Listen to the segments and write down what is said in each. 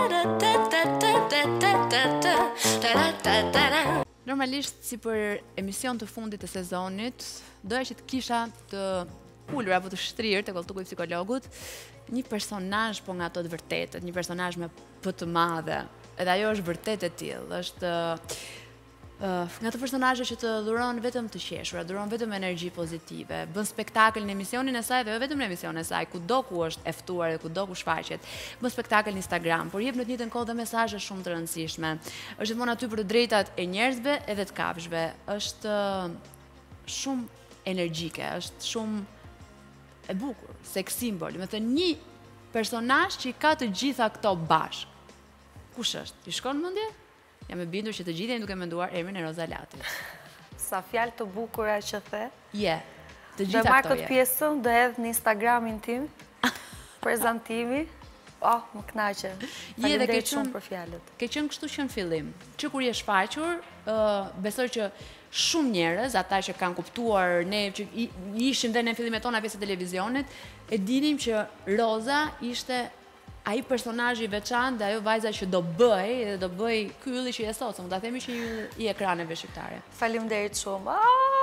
Normalisht, si për emision të fundit të sezonit, doja që të kisha të ullur apo të shtrirë te koltuku i psikologut një personazh po nga ato të vërtetët, një personazh me p të madhe. Edhe ajo është vërtet e tillë, është nga të personazhe që të dhuron vetëm të qeshura, dhuron vetëm energji pozitive, bën spektakël në emisionin e saj dhe jo vetëm në emisionin e saj, kudo ku është e ftuar dhe kudo ku shfaqet. Bën spektakël në Instagram, por jep në të njëjtën kohë dhe mesazhe shumë të rëndësishme. Është gjithmonë aty për të drejtat e njerëzve edhe të kafshëve. Është shumë energjike, është shumë e bukur, seks simbol. Me të një personazh që i ka të gjitha këto bashkë. Kush është? Ti shkon në mendje? Jam e bindur që të gjithë jeni duke menduar emrin e Roza Latit. Sa fjalë të bukura që the. Të gjitha këto. Dhe marr këtë pjesën dhe edhe në Instagramin tim. Prezantimi. Oh, më kënaqe. Faleminderit shumë për fjalët. Ke qenë kështu që në fillim. Që kur je shfaqur, besoj që shumë njerëz, ata që kanë kuptuar, ne që ishim dhe në fillimet tona pjesë të televizionit, e dinim që Roza ishte ai personazhi i veçantë dhe ajo vajza që do bëj ky ylli që je sot, se mund ta themi që i ekraneve shqiptare. Faleminderit shumë.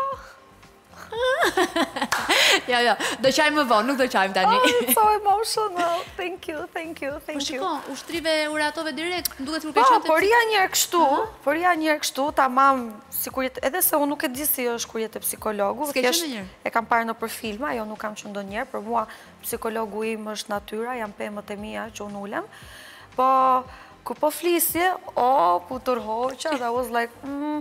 Jo, do qajmë më vonë, nuk do qajmë tani. So emotional. Thank you. Po shiko, ushtrive uratove direkt, duket sikur ke qenë. qenë. Por ja një herë kështu, tamam, sikur edhe se unë nuk e di si është kur jetë psikologu. S'ke qenë ndonjëherë? E kam parë nëpër filma, jo nuk kam qenë ndonjëherë, për mua psikologu im është natyra, janë pemët e mia që unë ulem. Po kur po flisje, ku tërhoqa, I was like,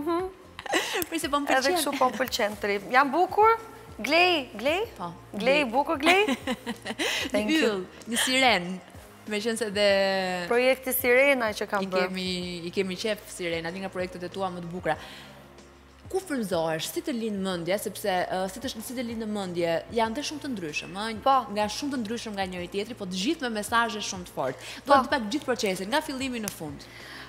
Prisi po më pëlqen. Edhe kështu po më pëlqen të ri. Jam bukur? Glej? Po. Glej, bukur glej? Një yll, një siren. Me qenë se dhe... Projekti Sirena që kam bërë. I kemi qef Sirena, një nga projektet e tua më të bukura. Ku frymëzohesh, si të lind mendja, sepse si të lind në mendje, janë dhe shumë të ndryshëm, nga shumë të ndryshëm nga njëri tjetri, po të gjithë me mesazhe shumë të fortë. Duhet të pak gjithë procesin, nga fillimi në fund.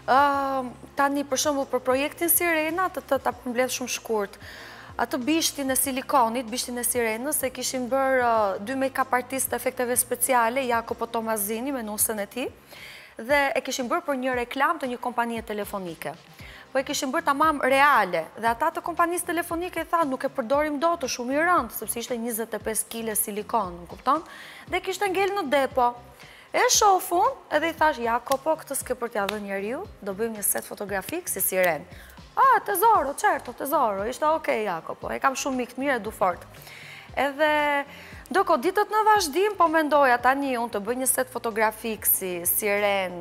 Tani për shembull për projektin Sirena, ta përmbledh shumë shkurt. Atë bishtin e silikonit, bishtin e Sirenës, e kishim bërë 2 make-up artist të efekteve speciale, Jakopo Tomazini me nusën e tij, dhe e kishim bërë për një reklam të një kompanie telefonike. Po e kishim bërë tamam reale, dhe ata të kompanisë telefonike i thanë, nuk e përdorim dot, shumë i rëndë, sepse ishte 25 kg silikon, më kupton? Dhe kishte ngel në depo. E shofun, edhe i thash, Jakopo, këtë s'ke për t'ja dhënë njeriu, do bëjmë një set fotografik si siren. Tesoro, certo, tesoro, ishte okej, Jakopo, e kam shumë mikë mirë e du fort. Edhe, ndërkohë ditët në vazhdim, po mendoja tani unë të bëj një set fotografik si siren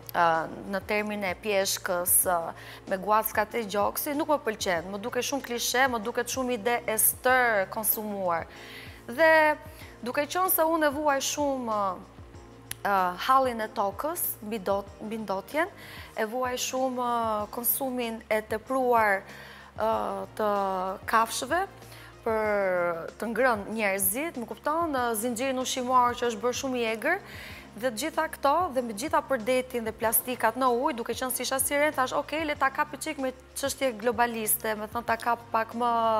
në termin e pjeshkës, me guackat e gjoksi, nuk më pëlqen, më duke shumë klishe, më duke shumë ide e stër konsumuar. Dhe, duke qenë se unë e vuaj shumë hallin e tokës, mbi ndotjen, e vuaj shumë konsumin e tepruar të kafshëve për të ngrënë njerëzit, më kupton, zinxhirin ushqimor që është bërë shumë i egër, dhe gjitha këto, dhe me gjitha përdetin dhe plastikat në ujë, duke qenë si isha siren, thash, okej, le ta kap çik me çështje globaliste, me thënë ta kap pak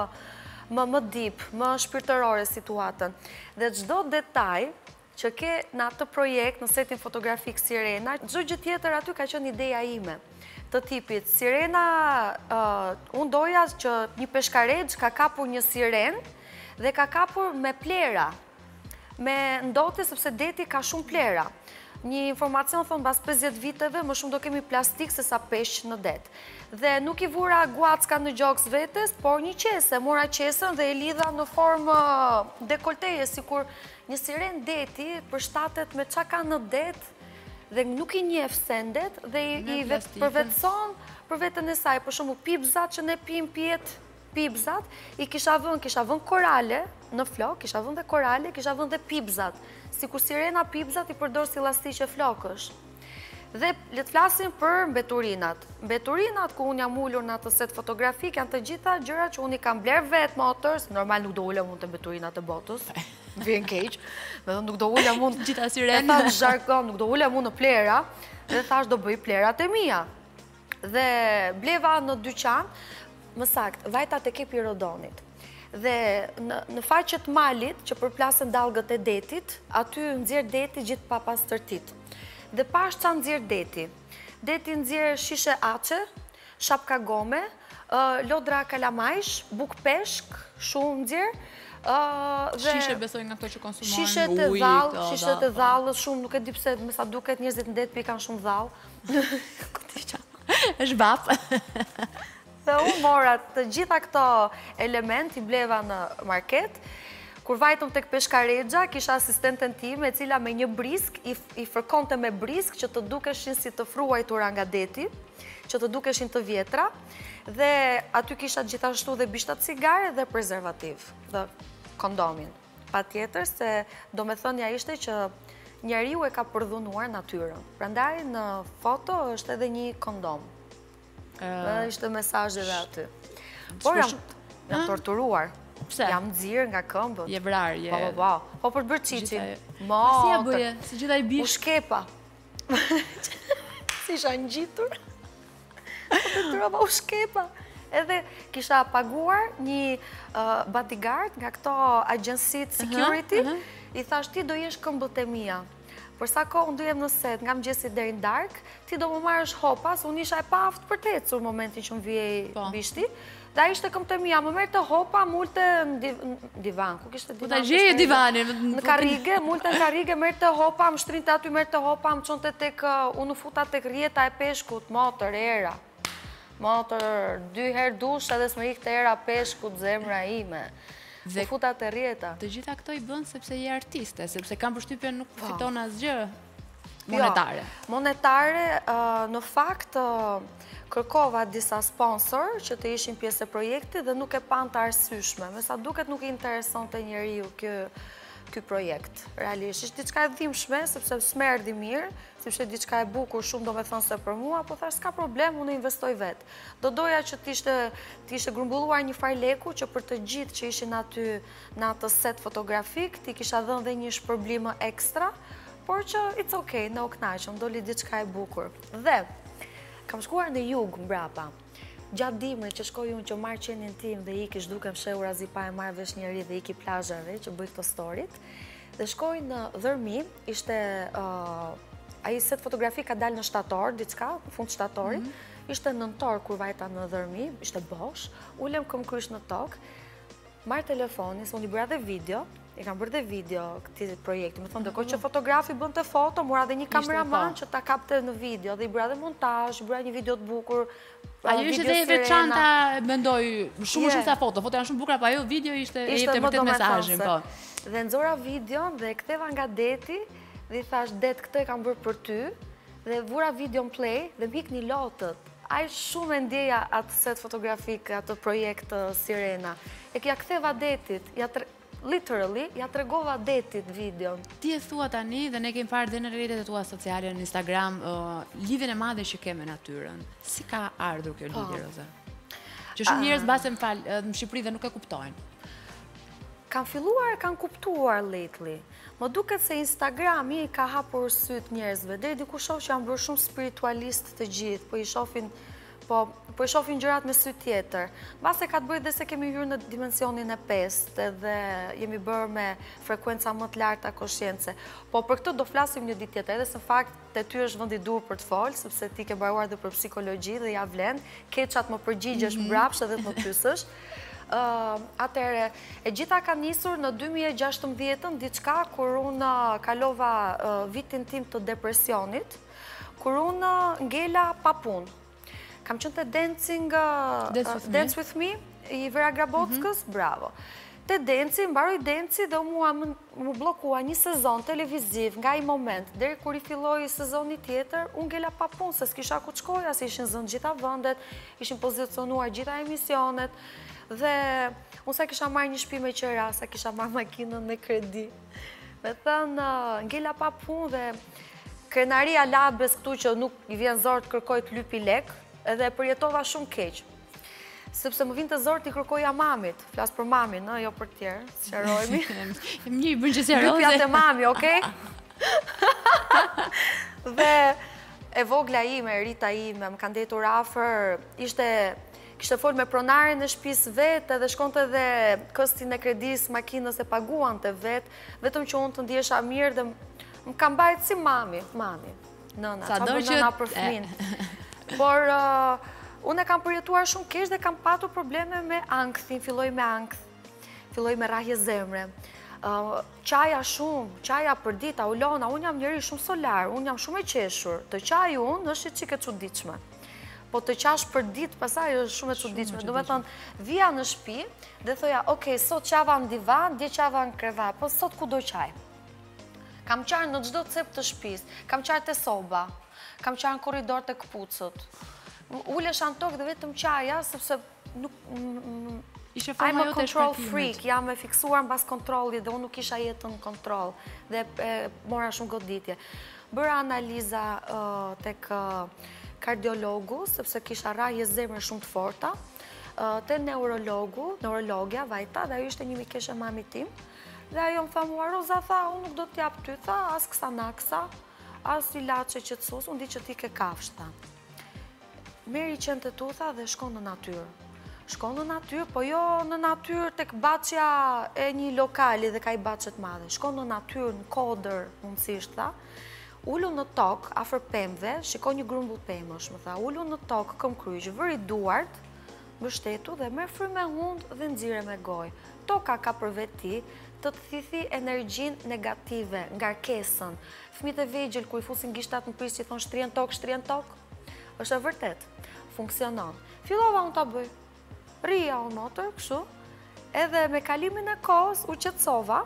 më deep, më shpirtërore situatën. Dhe çdo detaj që ke në atë projekt, në setin fotografik Sirena, çdo gjë tjetër aty ka qenë ideja ime. Të tipit, Sirena, unë doja që një peshkaregj ka kapur një siren dhe ka kapur me plera, me ndotje sepse deti ka shumë plera. Një informacion thonë bas 50 viteve, më shumë do kemi plastik se sa peshq në det. Dhe nuk i vura guacka në gjoks vetes, por një qese, mora qesën dhe e lidha në formë dekolteje, si kur një siren deti përshtatet me qa ka në det dhe nuk i njeh sendet dhe i përvetëson për vetën e saj. Për shumë pipzat që ne pim pjet pipzat, i kisha vën korale në flok, kisha vën dhe korale, kisha vën dhe pipzat. Si kur sirena pipzat i përdor si elastiqe flokësh. Dhe le të flasim për mbeturinat. Mbeturinat ku unë jam ullur në atë set fotografik janë të gjitha gjëra që unë i kam bler vetë motors, normal nuk do ulem unë të mbeturinat e botës, vjen keq, nuk do ulem unë gjitha sirena, nuk do ulem unë në plera, dhe thash do bëj plerat e mia. Dhe bleva në dyqan, më sakt, vajtat e kepi rodonit. Dhe në faqet malit që përplasën dalgët e detit, aty nxjerr deti gjithë pa pastërtit. Dhe pash qa nëzirë deti. Deti nëzirë shishe ace, shapka gome, lodra kalamajsh, buk peshk, shumë nëzirë. Shishe besoj nga këto që konsumojnë Shishe të dhallës shumë, nuk e di pse me sa duket njerëzit në det pikan shumë dhallë. është bap. Dhe unë mora të gjitha këto element i bleva në market. Kur vajtëm tek peshkaregja, kisha asistenten time e cila me një brisk i fërkonte me brisk që të dukeshin si të fruajtura nga deti, që të dukeshin të vjetra, dhe aty kisha gjithashtu dhe bishtat cigare dhe prezervativ, dhe kondomin. Pa tjetër se do me thënja ishte që njeriu e ka përdhunuar natyrën. Prandaj në foto është edhe një kondom. Ishte mesazhe dhe aty. Por jam torturuar. Pse? Jam nxirë nga këmbët. Je vrar, je... Po për bërë qiqin. Si ja bëje? Si gjitha i bish? U shkepa. Si isha në gjitur. Po të trova u shkepa. Edhe kisha paguar një bodyguard nga këto agjensit security. I thash ti do jesh këmbët e mia. Përsa ko unë dujem në set, nga mëgjesit deri në dark, ti do më marrësh hopas, unë isha e paft për të ecur momentin që më vjej bishti, dhe a ishte këmë të mija, më merë të hopa, multe në divan, ku kishte divan? Po të gjeje divanin. Në karige, multe në karige, merë të hopa, më shtrin të aty, merë të hopa, më qonë të tek, unë futa tek rjeta e peshkut, motër, era. Motër, 2 herë dush, edhe s'me ikë të era peshkut, zemra ime. Dhe futa të rjeta. Të gjitha këto i bënë sepse je artiste, sepse kam përshtypje nuk fiton asgjë monetare. Monetare, në fakt, kërkova disa sponsor që të ishin pjesë e projekti dhe nuk e pan të arsyshme. Me sa duket nuk i intereson të njeriu ky projekt. Realisht, ishtë diçka e dhimbshme, sepse s'merdi mirë, sepse diçka e bukur shumë do me thonë se për mua, po thash, s'ka problem, unë investoj vetë. Do doja që t'ishte grumbulluar një farleku që për të gjithë që ishin aty në atë set fotografik, ti kisha dhënë dhe një shpërblimë ekstra, por që it's okay, në oknaqëm, doli diçka e bukur. Dhe, kam shkuar në jug mbrapa. Gjatë dimrit që shkoj unë që marrë qenin tim dhe iki shdukem shehur azi pa e marrë vesh njeri dhe iki plazhave që bëj këto storit. Dhe shkoj në Dhërmi, ishte ai set fotografi ka dalë në shtator, diçka, në fund shtatorit. Ishte nëntor kur vajta në Dhërmi, ishte bosh, ulem këm krysh në tokë, marrë telefoni, se unë i bëra dhe video, i kam bërë dhe video këti projekti, me thonë dhe që fotografi bënd të foto, mora dhe një kameraman që ta kapte në video, dhe i bëra dhe montaj, i bëra një video të bukur, ajo ishte dhe e veçanta, mendoj, shumë sa foto janë shumë bukra, pa ajo video ishte e jepte vërtet mesazhin, po. Dhe nxora video dhe e ktheva nga deti, dhe i thash, det, këtë e kam bërë për ty, dhe vura video në play, dhe m'hik një lotët. Aj shumë e ndjeja atë set fotografik, atë projekt Sirena. E kja ktheva detit, literally, ja tregova detit videon. Ti e thua tani dhe ne kemi parë dhe në rrjetet e tua sociale, në Instagram, lidhjen e madhe që ke me natyrën. Si ka ardhur kjo lidhje, Roza? Që shumë njerëz mbase në Shqipëri dhe nuk e kuptojnë. Kanë kuptuar lately. Më duket se Instagrami ka hapur syt njerëzve. Deri diku shoh që janë bërë shumë spiritualist të gjithë, po i shohin gjërat me sy tjetër. Mbase ka të bëjë dhe se kemi hyrë në dimensionin e 5 dhe jemi bërë me frekuenca më të larta koshjence. Po për këtë do flasim një ditë tjetër, edhe se fakt te ty është vendi dur për të folë, sepse ti ke mbaruar dhe për psikologji dhe ja vlen, keqat më përgjigjesh mbrapsht edhe të më pyesësh. Atëre, e gjitha ka nisur në 2016, diçka kur unë kalova vitin tim të depresionit, kur unë ngela pa punë. Kam qënë të Dance With Me, i Vera Grabockës, bravo. Të Denci, mbaroj Denci dhe mu blokua një sezon televiziv nga i moment, deri kur i filloj sezoni tjetër, unë ngela pa punë, se s'kisha ku qkoja, se ishin zënë gjitha vëndet, ishin pozicionuar gjitha emisionet, dhe unë sa kisha marrë një shtëpi me qera, sa kisha marrë makinën me kredi. Me thënë, ngela pa punë dhe krenaria labes këtu që nuk i vjen zorë të kërkoj të lypi lek, edhe e përjetova shumë keq. Sepse më vinë të zorë t'i kërkoja mamit. Flasë për mamin, jo për tjerë, sqarojmi. Një bënë që sqarojme. Lypjat e mami, okej? Dhe e vogla ime, Rita ime, më kanë detur afër, kishte folë me pronarin e shtëpisë vetë, edhe shkonte dhe këstin e kredis, makinës e paguante vetë, vetëm që unë të ndjesha mirë dhe më kam bajtë si mami. nëna, qa bërë nëna për fëmin. Por unë e kam përjetuar shumë kesh dhe kam patur probleme me ankthin, filloj me ankth, filloj me rrahje zemre. Qaja shumë, qaja për dita, ulona, unë jam njëri shumë solar, unë jam shumë e qeshur, të qaj unë është qike çuditshme. Po të qash për ditë pasaj është shumë e çuditshme. Do me thonë, vija në shtëpi dhe thoja, okej, sot qava në divan, dje qava në krevat, po sot ku do qaj? Kam qarë në çdo cep të shtëpis, kam qarë të soba, kam qarë në korridor të këpucët. Ulesha në tokë dhe vetëm qaja, sepse nuk... I'm a control freak, jam e fiksuar në bas kontrolit dhe unë nuk isha jetën në kontrol dhe mora shumë goditje. Bëra analiza tek kardiologu, sepse kisha rrahje zemre shumë të forta, te neurologja, vajta, dhe ajo ishte një mikeshe mami tim, dhe ajo më tha mua, Roza, tha, unë nuk do t'jap ty, tha, as kësa naksa, as ilaçe qetësues, unë di që ti ke kafsh, tha. Meri qenë të tu, tha, dhe shkon në natyrë. Shkon në natyrë, po jo në natyrë tek baçja e një lokali dhe ka i baçet madhe. Shkon në natyrë, në kodër, mundësisht, tha. Ullu në tokë, afër pemëve, shiko një grumbull pemësh, më tha. Ullu në tokë, këm kryq, vëri duart, mbështetu dhe merr frymë hund dhe nxire me gojë. Toka ka për veti të thithi energjin negative, ngarkesën. Fëmijët e vegjël kur i fusin gishtat në prisë që thon shtrien tokë, është e vërtet, funksionon. Fillova unë ta bëj. Rria unë motër, kështu, edhe me kalimin e kohës u qetësova,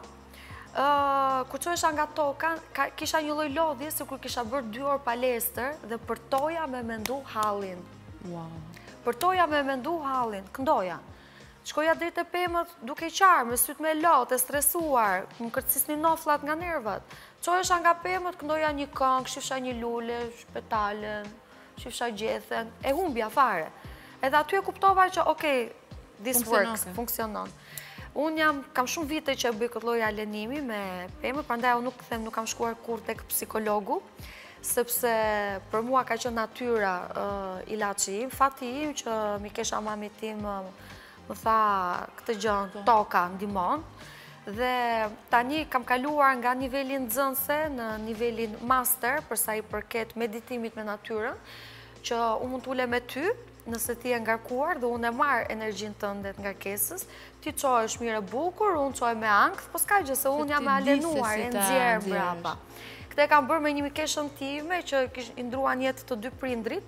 kur qoesha nga toka, kisha një lloj lodhje si kur kisha bërë 2 orë palestër dhe përtoja me mendu hallin. Përtoja me mendu hallin, këndoja. Shkoja drejt e pemët duke qarë, me sytë me lot, e stresuar, më kërcisni noflat nga nervat. Qoesha nga pemët, këndoja një këngë, shifsha një lule, shpetalen, shifsha gjethen, e humbja fare. Edhe aty e kuptova që, okej, this works, funksionon. Unë kam shumë vite që e bëj këtë lloj alenimi me pemë, prandaj unë nuk kam shkuar kur tek psikologu, sepse për mua ka qenë natyra ilaçi im, fati im që mikesha mami tim më tha këtë gjë, toka ndihmon. Dhe tani kam kaluar nga nivelin nxënëse në nivelin master, përsa i përket meditimit me natyrën, që unë mund t'ule me ty, nëse ti e ngarkuar dhe unë e marrë energjin tënde nga ngarkesës, ti qohesh mirë bukur, unë qohe me ankth, po s'ka gjë se unë jam e alenuar, e nxjerr brapa. Këtë e kam bërë me një mikeshën time që i ndruan jetë të dy prindrit,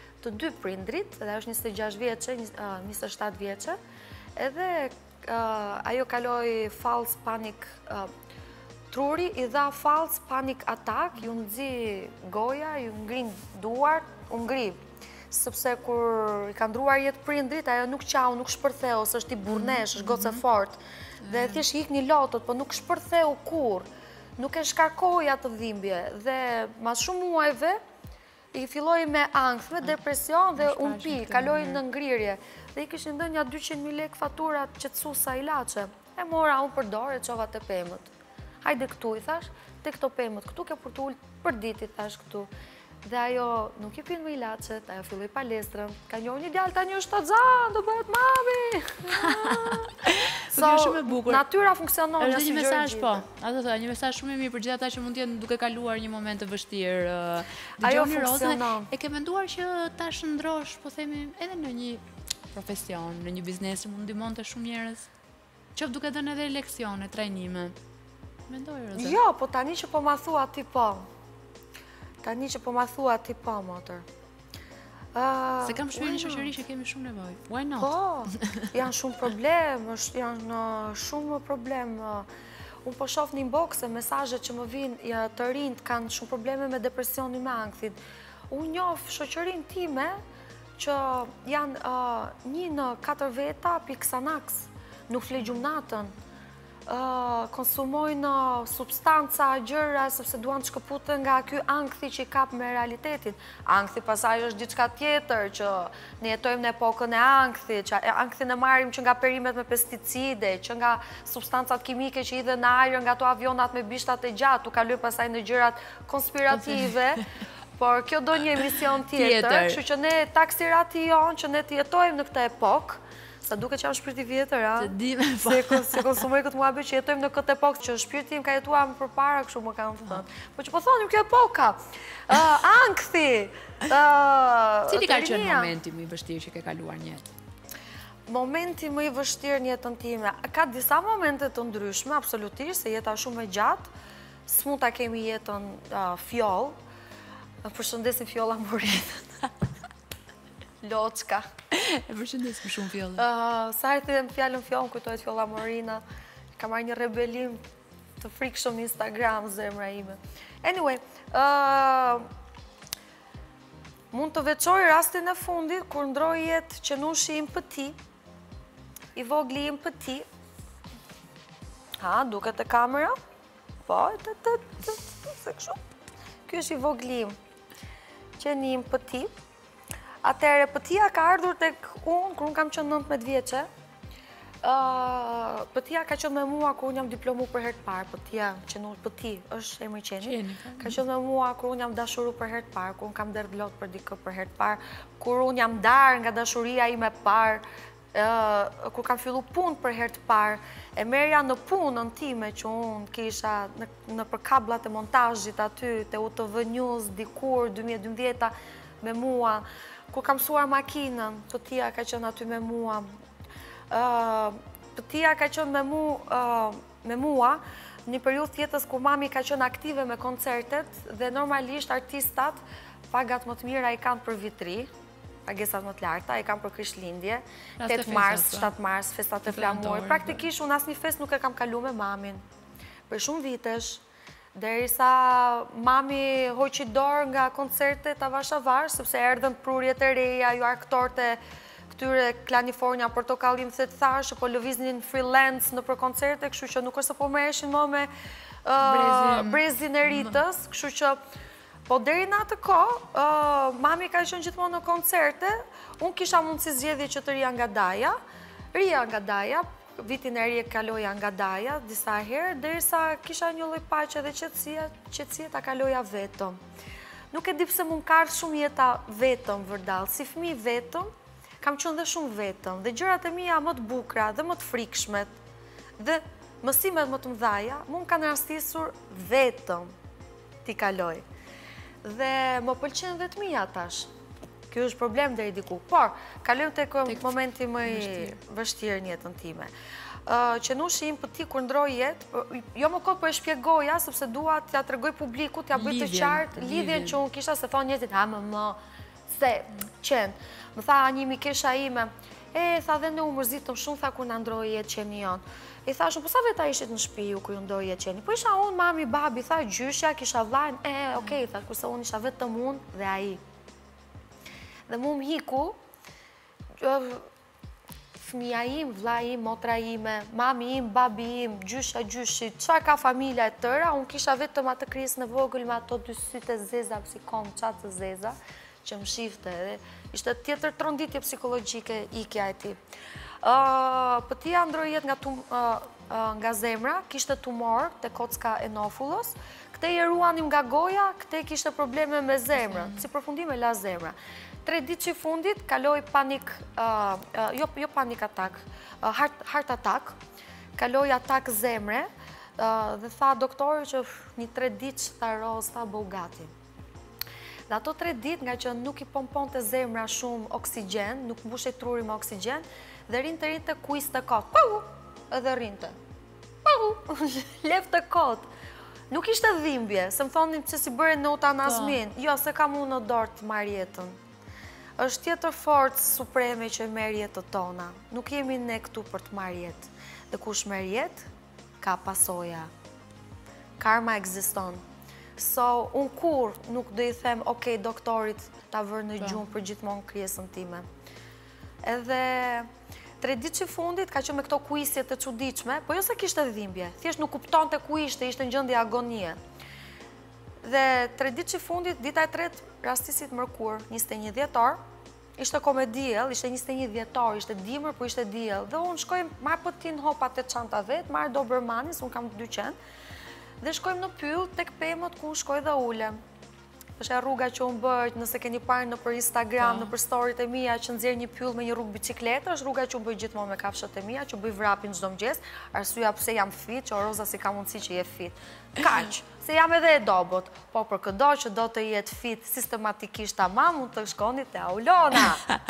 dhe është 26 vjeqe, 27 vjeqe, edhe ajo kaloi false panic, truri i dha false panic attack, ju nxi goja, ju ngrin duart, u ngri. Sepse kur i ka ndruar jetë prindrit, ajo nuk qau, nuk shpërtheu, se është i burnesh, është goce fort. Dhe thjesht ik një lotët, po nuk shpërtheu kur, nuk e shkarkoj atë dhimbje. Dhe mas shumë muajve, i filloj me ankth, me depresion dhe unë pi, kaloj në ngrirje. Dhe i kishin dhënë ja 200.000 lek faturat qetësuesa ilaçe. E mora unë për dorë e çova te pemët. Hajde këtu, i thash, te këto pemët, këtu ke për t'ullë për ditë, i thash këtu. Dhe ajo nuk i pinë më ilaçet, ajo filloi palestrën, ka njohur një djalë tani është Taxan, do bëhet mami. So, shumë e bukur. Natyra funksionon në si gjë. Është një mesazh po. Ato thoya, një mesazh shumë i mirë për gjithë ata që mund të jenë duke kaluar një moment të vështirë. Ajo funksionon. E ke menduar që ta shndrosh, po themi, edhe në një profesion, në një biznes që mund ndihmonte shumë njerëz? Qoftë duke dhënë edhe leksione, trajnime. Mendoj Roza. Jo, po tani që po ma thua ti po. Tani që po ma thua ti po, motër. Se kam shpirë një shoqëri që kemi shumë nevojë. Why not? Po, janë shumë problem, janë shumë problem. Unë po shoh një inboxe, mesazhet që më vinë të rinjt kanë shumë probleme me depresionin, me ankthit. Unë njoh shoqërinë time që janë 1 në 4 veta Xanax, nuk fle gjumnatën. Konsumojnë substanca, gjëra, sepse duan të shkëputën nga ky ankthi që i kap me realitetin. Ankthi pasaj është diçka tjetër, që ne jetojmë në epokën e ankthit, që ankthin e marrim që nga perimet me pesticide, që nga substancat kimike që idhen në ajër nga to avionat me bishtat e gjatë, u kaloj pasaj në gjërat konspirative, por kjo do një emision tjetër, kështu që ne taksirati jonë që ne të jetojmë në këtë epokë, Sa duke që jam shpirti vjetër, a? Se di me Se konsumoj këtë muhabet që jetojmë në këtë epokë, që shpirti im ka jetuar më përpara, kështu më kanë thënë. Po që po thonim kjo epoka, ankthi, Cili ka qenë momenti më i vështirë që ke kaluar në jetë? Momenti më i vështirë në jetën time, ka disa momente të ndryshme, absolutisht, se jeta shumë e gjatë, s'mund ta kemi jetën fjoll, përshëndesim Fjolla Morinën. Loçka. E përshëndesim shumë Fjollën. Sa e them fjalën fjollë, kujtohet Fjolla Morina. Ka marrë një rebelim të frikshëm në Instagram, zemra ime. Anyway, mund të veçoj rastin e fundit, kur ndroi jetë qenushi im Pëti, i vogli im Pëti. Duket e kamera? Po, se kështu. Ky është i vogli im. Qeni im Pëti. Atëherë, Pëtia ka ardhur tek unë, kur unë kam qenë 19 vjeçe. Pëtia ka qenë me mua kur unë jam diplomu për herë të parë. Pëtia, qenull Pëti, është emri qenit. Ka qenë me mua kur unë jam dashuru për herë të parë, kur unë kam derë lot për dikë për herë të parë, kur unë jam darë nga dashuria ime parë, kur kam fillu punë për herë të parë, e merja në punën time që unë kisha në për kablat e montazhit aty, te UTV News, dikur, 2012 me mua, kur kam mësuar makinën, Pëtia ka qenë aty me mua. Pëtia ka qenë me mua një periudhë të jetës kur mami ka qenë aktive me koncertet dhe normalisht artistat pagat më të mira i kanë për vitri, pagesat më të larta, i kanë për Krishtlindje, 8 mars, 7 mars, festat e flamurit. Praktikisht unë asnjë festë nuk e kam kaluar me mamin. Për shumë vitesh, derisa mami hoqi dorë nga koncertet avash, sepse erdhën prurjet e reja, ju aktorët e këtyre Klanifornia, Portokallim, the të thashë, po lëviznin freelance në për koncerte, kështu që nuk është se po merreshin më me brezin e Ritës, kështu që po deri në atë kohë, mami ka qenë gjithmonë në koncerte, unë kisha mundësi zgjedhje që të rija nga Daja, vitin e ri e kaloja nga Daja, disa herë, derisa kisha një lloj paqe dhe qetësie ta kaloja vetëm. Nuk e di pse mund ka ardhur shumë jeta vetëm vërdall, si fëmijë vetëm, kam qenë dhe shumë vetëm, dhe gjërat e mia më të bukura dhe më të frikshmet, dhe mësimet më të mëdha, mund kanë rastisur vetëm t'i kaloj. Dhe më pëlqen vetmia tash. Ky është problem deri diku. Por, kalojmë tek momenti më i vështirë në jetën time. Qenushi im Pëti kur ndroi jetë, jo më kohë po e shpjegoja, sepse dua t'ja tregoj publikut, t'ja bëj të qartë lidhjen që unë kisha, se thonë njerëzit, se qenë. Më tha një mikesha ime, tha dhe në u mërzitëm shumë, tha kur na ndroi jetë qeni jonë. I thashun, po sa veta ishit në shtëpi ju kur ju ndroi jetë qeni? Po isha unë, mami, babi, tha gjyshja, kisha vllajën, okej, tha, kurse unë isha vetëm unë dhe ai. Dhe mu më hiku, fëmija im, vlla im, motra ime, mami im, babi im, gjysha gjyshi, qa ka familja e tëra, unë kisha vetëm atë kryes në vogël me ato dy sytë e zeza, si kom qatë të zeza, që më shifte edhe, ishte tjetër tronditje psikologjike ikja e ti. Pëtia ndroi jetë nga zemra, kishte tumor të kocka e nofullës, këte i ruanim nga goja, këte kishte probleme me zemra, si përfundime la zemra. 3 ditë që i fundit, kaloj panik, jo panik atak, heart attack, kaloj atak zemre, dhe tha doktori që një 3 ditë që tha roz, tha bëu gati. Dhe ato 3 ditë, nga që nuk i pompon të zemra shumë oksigen, nuk mbushe truri me oksigen, dhe rinte kuis të kotë, edhe rinte, lef të kotë. Nuk ishte dhimbje, se më thonim që si bërë në utanazmin, jo, se kam unë në dorë të marrë jetën. Është tjetër forcë supreme që merr jetën tona. Nuk jemi ne këtu për të marrë jetë. Dhe kush merr jetë, ka pasoja. Karma ekziston. So, unë kur nuk do i them, okej, doktorit ta vërë në gjumë për gjithmonë krijesën time. Edhe 3 ditë që fundit ka qenë me këto kuisje të çuditshme, po jo se kishte dhimbje, thjesht nuk kuptonte ku ishte në gjendje agonie. Dhe 3 ditë që fundit, dita e tretë, rastisit mërkur, 21 dhjetor, ishte komediel, ishte 21 dhjetor, ishte dimër, po ishte diell. Dhe unë shkojmë, marrë Pëtin hopat e çanta vetë, marrë Dobermanis, unë kam 2 qenë, dhe shkojmë në pyll tek pemët ku unë shkoj dhe ulem. është e rruga që unë bëjt, nëse keni parë në për Instagram, në për storyt e mija, që nëzirë një pyll me një rrugë bicikletë, është rruga që unë bëjt gjithmonë me kafshët e mija, që bëj vrapin çdo mëngjes, arsyeja pse jam fit, që Roza si ka mundësi që je fit. Kaq, se jam edhe e dobot, po për këdo që do të jetë fit sistematikisht tamam, mund të shkoni te Aulona.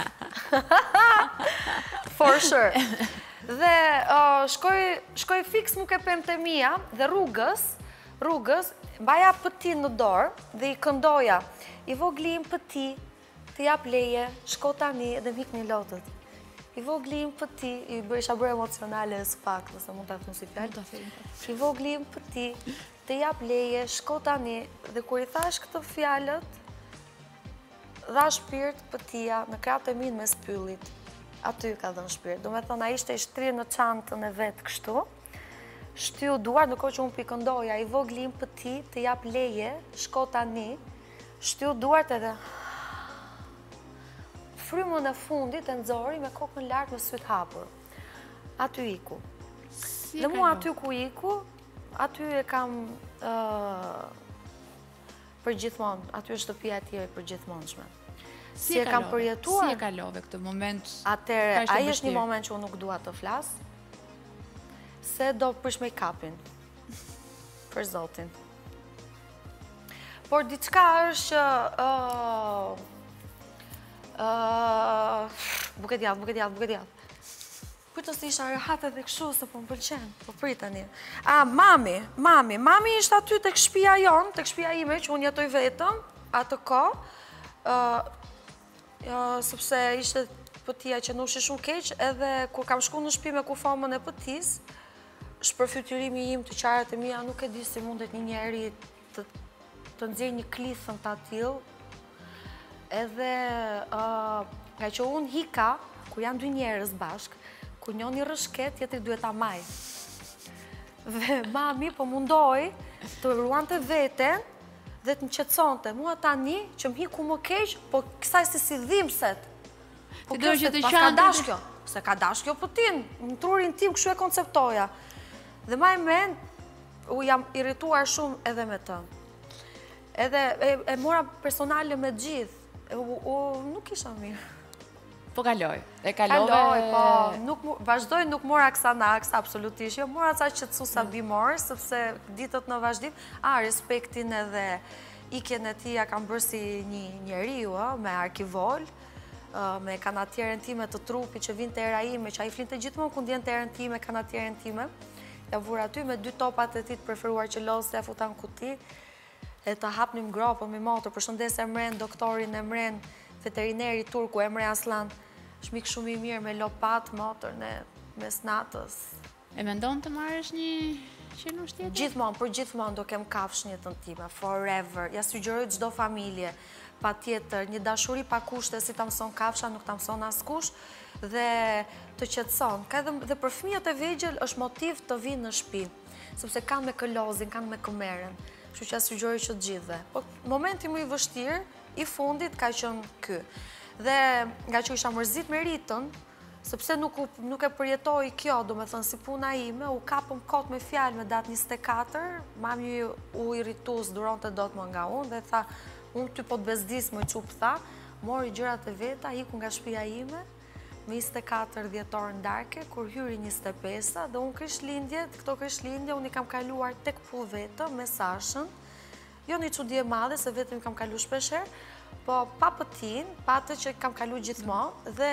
For sure. Dhe shkoj fix mu ke pëmtë e mija dhe rrugës, mbaja pëti në dorë dhe i këndoja, i voglim pëti, të jap leje, shko tani dhe mik një lotët. I voglim pëti, i isha bërë emocionale së pak, nëse mund të thënë si fjallë. I voglim pëti, të jap leje, shko tani, dhe kur i thash këtë fjallët, dha shpirt pëtia në kratë e minë me spyllit. Aty ka dhënë shpirt. Do me thënë, a ishte i shtrirë në çantën e vetë kështu, shtyu duar, në kohë që unë pikëndoja, i voglim pëti, të jap leje, shko tani, shtyu duart edhe frymën e fundit e nxori me kokën lartë me syt hapur. Aty iku. Dhe mua aty ku iku, aty e kam përgjithmonë, aty është shtëpia e tij e përgjithmonshme. Si e kam përjetuar? Si e kalove këtë moment? Atëre, ai është një moment që unë nuk dua të flas, se do prish make-upin, për zotin. Por diçka është buket jallë. Kujto se isha rehat edhe kështu, se po më pëlqen, po prit tani. Mami ishte aty tek shtëpia jon, tek shtëpia ime, që unë jetoj vetëm, atë kohë, sepse ishte pëtia që nushi shumë keq, edhe kur kam shku në shtëpi me kufomën e pëtis, shpërfytyrimi im të qarët e mia, nuk e di si mundet një njeri të nxjerrë një klithën të atil, edhe nga që unë hika, kur janë dy njerëz bashk, kur njoni rëshket, tjetri duhet ta maj. Dhe mami po mundoj të ruante veten, dhe të më qetësonte. Mua tani që më hiku më keq, po kësaj si dhimbset. Po kjo se pas ka dash kjo. Se ka dash kjo pëtin, në trurin tim kështu e konceptoja. Dhe ma e men, u jam irrituar shumë edhe me të. Edhe e mora personale me gjithë. Nuk isha mirë. Po kaloj. E kalove... Kaloj, po. Vazhdoj nuk mora Xanax, absolutisht. Jo, mora ca qëtësu sa bimor, sepse ditët në vazhdim, respektin edhe ikjen e tia kam bërë si një njeriu, me arkivol, me kanatjerën time të trupi që vinë të era ime, që a i flinte gjithmonë ku ndjen të erën time, kanatjerën time. Ja vur aty me 2 topat e ti të preferuar që losë, ja futan kuti, e të hapnim gropën me motor, përshëndes Emren, doktorin Emren, veterineri turku Emre Aslan, shmik shumë i mirë me lopat, motor në mes natës. E mendon të marrësh një qenush tjetër? Gjithmonë, për gjithmonë do kem kafsh një jetën time, forever. Ja sugjeroj çdo familje, pa tjetër, një dashuri pa kushte, si ta mëson kafsha, nuk ta mëson askush, dhe të qetëson. Ka edhe për fëmijët e vegjël është motiv të vinë në shtëpi, sepse kanë me këllozin, kanë me këmerën. Kështu që ja sugjeroj që të gjithëve. Po momenti më i vështirë, i fundit ka qenë ky. Dhe nga që isha mërzit me ritën, sepse nuk e përjetoj kjo, do me thënë si puna ime, u kapëm kot me fjalë me datë 24, mami u irritus duron të do të më nga unë, dhe tha, unë ty po të bezdis më qupë tha, mori gjërat e veta, iku nga shtëpia ime, me 24 dhjetor në darke, kur hyri 25, dhe unë Krishtlindjet, këto Krishtlindje, unë i kam kaluar tek pu vetë, me Sashën, jo një çudi e madhe, se vetëm i kam kalu shpesher, po pa pëtin, pa të që kam kalu gjithmonë, dhe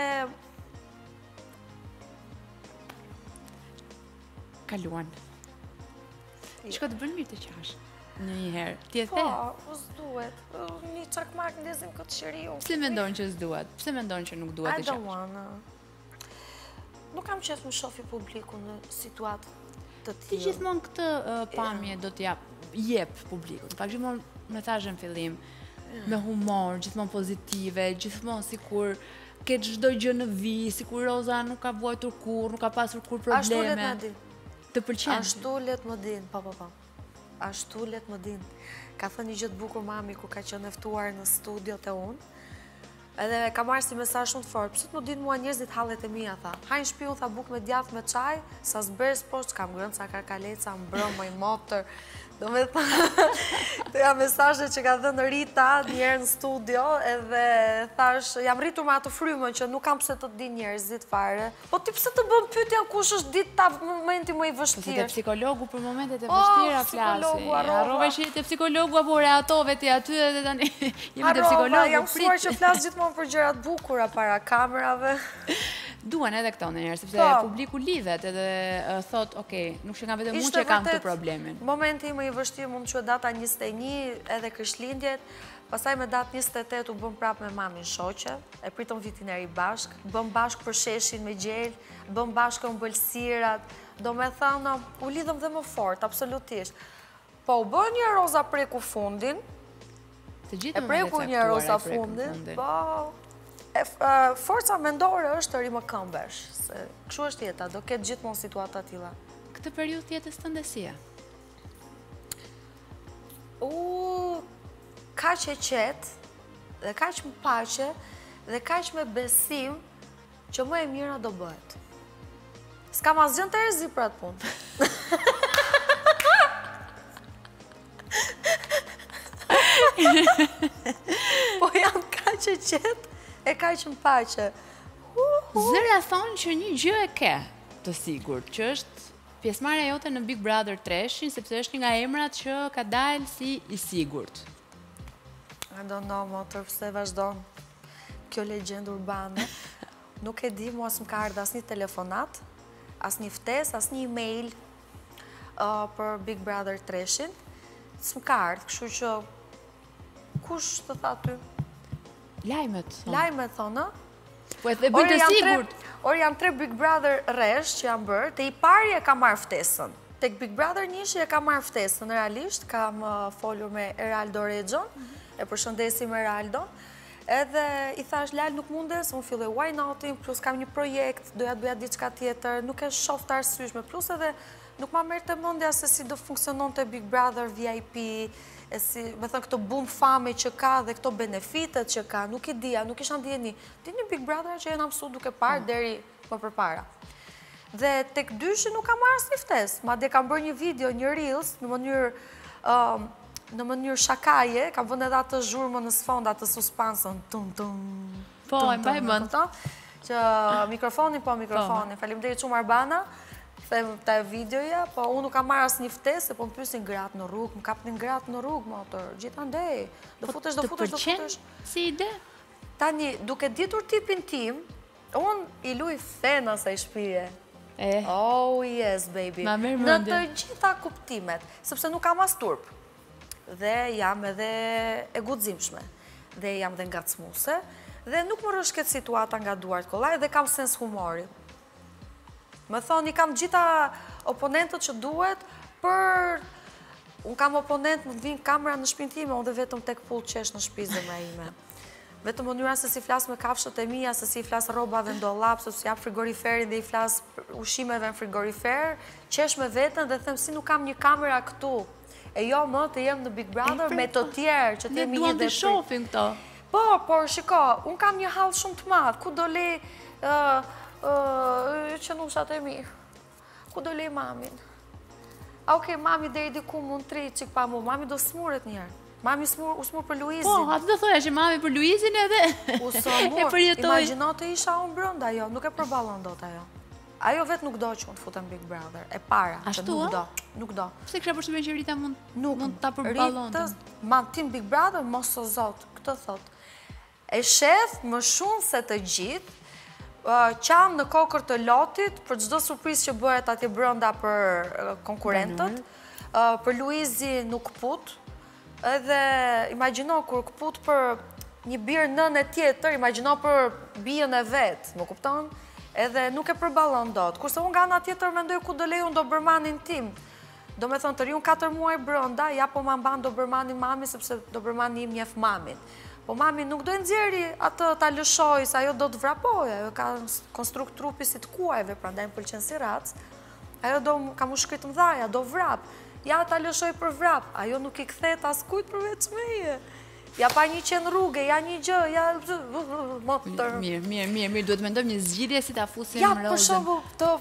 kaluan. Shko të bën mirë të qash në një herë. Ti e the? Po, s'duhet. Një çakmak ndezim këtë qeriu. Pse mendon që s'duhet? Pse mendon që nuk duhet të qash? I don't wanna. Nuk kam qef më shofi publiku në situatë të tillë. Ti gjithmonë këtë pamje do t'ja jep publikut. Pak gjithmonë me thashën fillim, me humor, gjithmonë pozitive, gjithmonë sikur ke çdo gjë në vijë, sikur Roza nuk ka vuajtur kurrë, nuk ka pasur kurrë probleme. Ashtu let më din. Të pëlqen? Ashtu let më din, po. Ashtu let më din. Ka thënë një gjë të bukur mami ku ka qenë e ftuar në studiot e unë. Edhe ka marrë si mesazh shumë të fortë. Pse të më din mua njerëzit hallet e mia tha. Hajnë shtëpi unë tha bukë me djathtë me çaj, sa s'bërës poshtë kam ngrënë sa karkaleca, mbrëm më motor. Do me thënë, të ja mesazhe që ka dhënë Rita njerë në studio, edhe thash, jam rritur me atë frymën që nuk kam pse të di njerëzit fare. Po ti pse të bën pyetjen kush është dita momenti më i vështirë? Ti psikologu për momentet e vështira flasi. Harrove që te psikologu apo reatove ti aty edhe tani jemi te psikologu. Jam mësuar që flas gjithmonë për gjëra të bukura para kamerave. Duan edhe këto ndonjëherë, sepse publiku lidhet edhe thot, ok, nuk që kam vetëm unë që kam këtë problemin. Momenti më i vështirë mund të quhet data 21 edhe Krishtlindjet, pastaj me datë 28 u bëm prapë me mamin shoqe, e pritëm vitin e ri bashk, bëm bashk për sheshin me gjel, bëm bashk ëmbëlsirat, do me thënë, u lidhëm dhe më fort, absolutisht. Po u bën një roza preku fundin, e preku një roza fundin, po... Forca mendore është të ri më këmbesh, se kështu është jeta, do ketë gjithmonë situata tilla. Këtë periudhë jetës tënde si e? Kaq e qetë, dhe kaq më paqe, dhe kaq me besim që më e mira do bëhet. S'kam asgjë të rrezi për atë punë. Po jam kaq e qetë, e ka që më pache. Zëra thonë që një gjë e ke të sigurt, që është pjesëmarrja jote në Big Brother 3, sepse është një nga emrat që ka dalë si i sigurt. I don't know, motër, pse vazhdon kjo legjendë urbane. Nuk e di, mua s'm ka ardhur asnjë telefonat, asnjë ftesë, asnjë email për Big Brother 3. S'm ka ardhur, kështu që kush të tha ty? Lajmet, thonë. Lajmet, thonë, po e bëjnë të sigurt. Or janë 3 Big Brother rresh që janë bërë, te i pari e ka marrë ftesën. Tek Big Brother 1 e ka marrë ftesën, realisht, kam folur me Eraldo Regjon, e përshëndesim Eraldo, edhe i thash, Lal, nuk mundes, unë filloj why not-in, plus kam një projekt, doja të bëja diçka tjetër, nuk e shoh të arsyeshme, plus edhe nuk ma merrte mendja se si do funksiononte Big Brother VIP, me thënë këto bum fame që ka dhe këto benefitet që ka, nuk i dija, nuk isha ndjeni. Ti një Big Brother që jena mësu duke parë deri më përpara. Dhe tek dyshi nuk kam marrë asnjë ftesë, madje kam bërë një video, një reels, në mënyrë shakaje, kam vënë edhe atë zhurmën në sfond, atë suspansën, po, e mbaj mend. Që mikrofonin, faleminderit shumë Arbana, them të videoja, po unë nuk kam marrë asnjë ftesë, po më pyesin gratë në rrugë, më kapnin gratë në rrugë, motor, gjithandej. Do futesh. Të pëlqen si ide? Tani, duke ditur tipin tim, unë i luj fen asaj shtëpie. Oh yes, baby. Në të gjitha kuptimet, sepse nuk kam as turp. Dhe jam edhe e guximshme. Dhe jam dhe ngacmuese, dhe nuk më rrëshket situata nga duart kollaj, dhe kam sens humori. Më thonë, i kam gjitha oponentët që duhet, unë kam oponent, më të vinë kamera në shpinë time, unë dhe vetëm tek pull qesh në shpizë me ime. Vetëm mënyra se si flasë me kafshët e mija, se si flasë robave në dollap, se si japë frigoriferin dhe i flasë ushimeve në frigorifer, qesh me vetën dhe them si nuk kam një kamera këtu. E jo më të jem në Big Brother me të tjerë, që të jemi një dhe të shofin këto. Por, shiko, unë kam një halë shumë të madhë, ku do le... që nushat e mirë, ku do lej mamin? Okej, mami dhe i diku mund tri qik pa mu, mami do smuret njerë. Mami u smur për Luizin. Po, atë do thoja që mami për Luizin edhe u smur, imagino të isha unë brënda ajo, nuk e përbalon do të ajo. Ajo vetë nuk do që mund të futem Big Brother, e para, që nuk do. Pse kësha përshtypjen që Rita mund ta përbalon të? Ma tim Big Brother, mos o zot, këtë thot. E shef më shumë se të gjithë, qanë në kokër të lotit, për çdo surprizë që bëhet atje brenda për konkurentët, për Luizi nuk put, edhe imagino kur këput për një birë nënë e tjetër, imagino për bijën e vetë, më kupton? Edhe nuk e përballon dot. Kurse unë nga ana tjetër mendoj ku do lej unë Dobermanin tim. Do me thonë të ri unë 4 muaj brenda, ja po ma mban Dobermanin mami, sepse Dobermani im njeh mamin. Po mami nuk do e nxjerri atë ta lëshoj, se ajo do të vrapoj, ajo ka konstrukt trupi si të kuajve, prandaj më pëlqen si rac. Ajo do ka mushkrit mdhaja, do vrap. Ja ta lëshoj për vrap, ajo nuk i kthet as kujt përveç meje. Ja pa një qenë rrugë, ja një gjë, ja motor. Mirë, duhet mendojmë një zgjidhje si ta fusim Rozën. Ja, për shembull,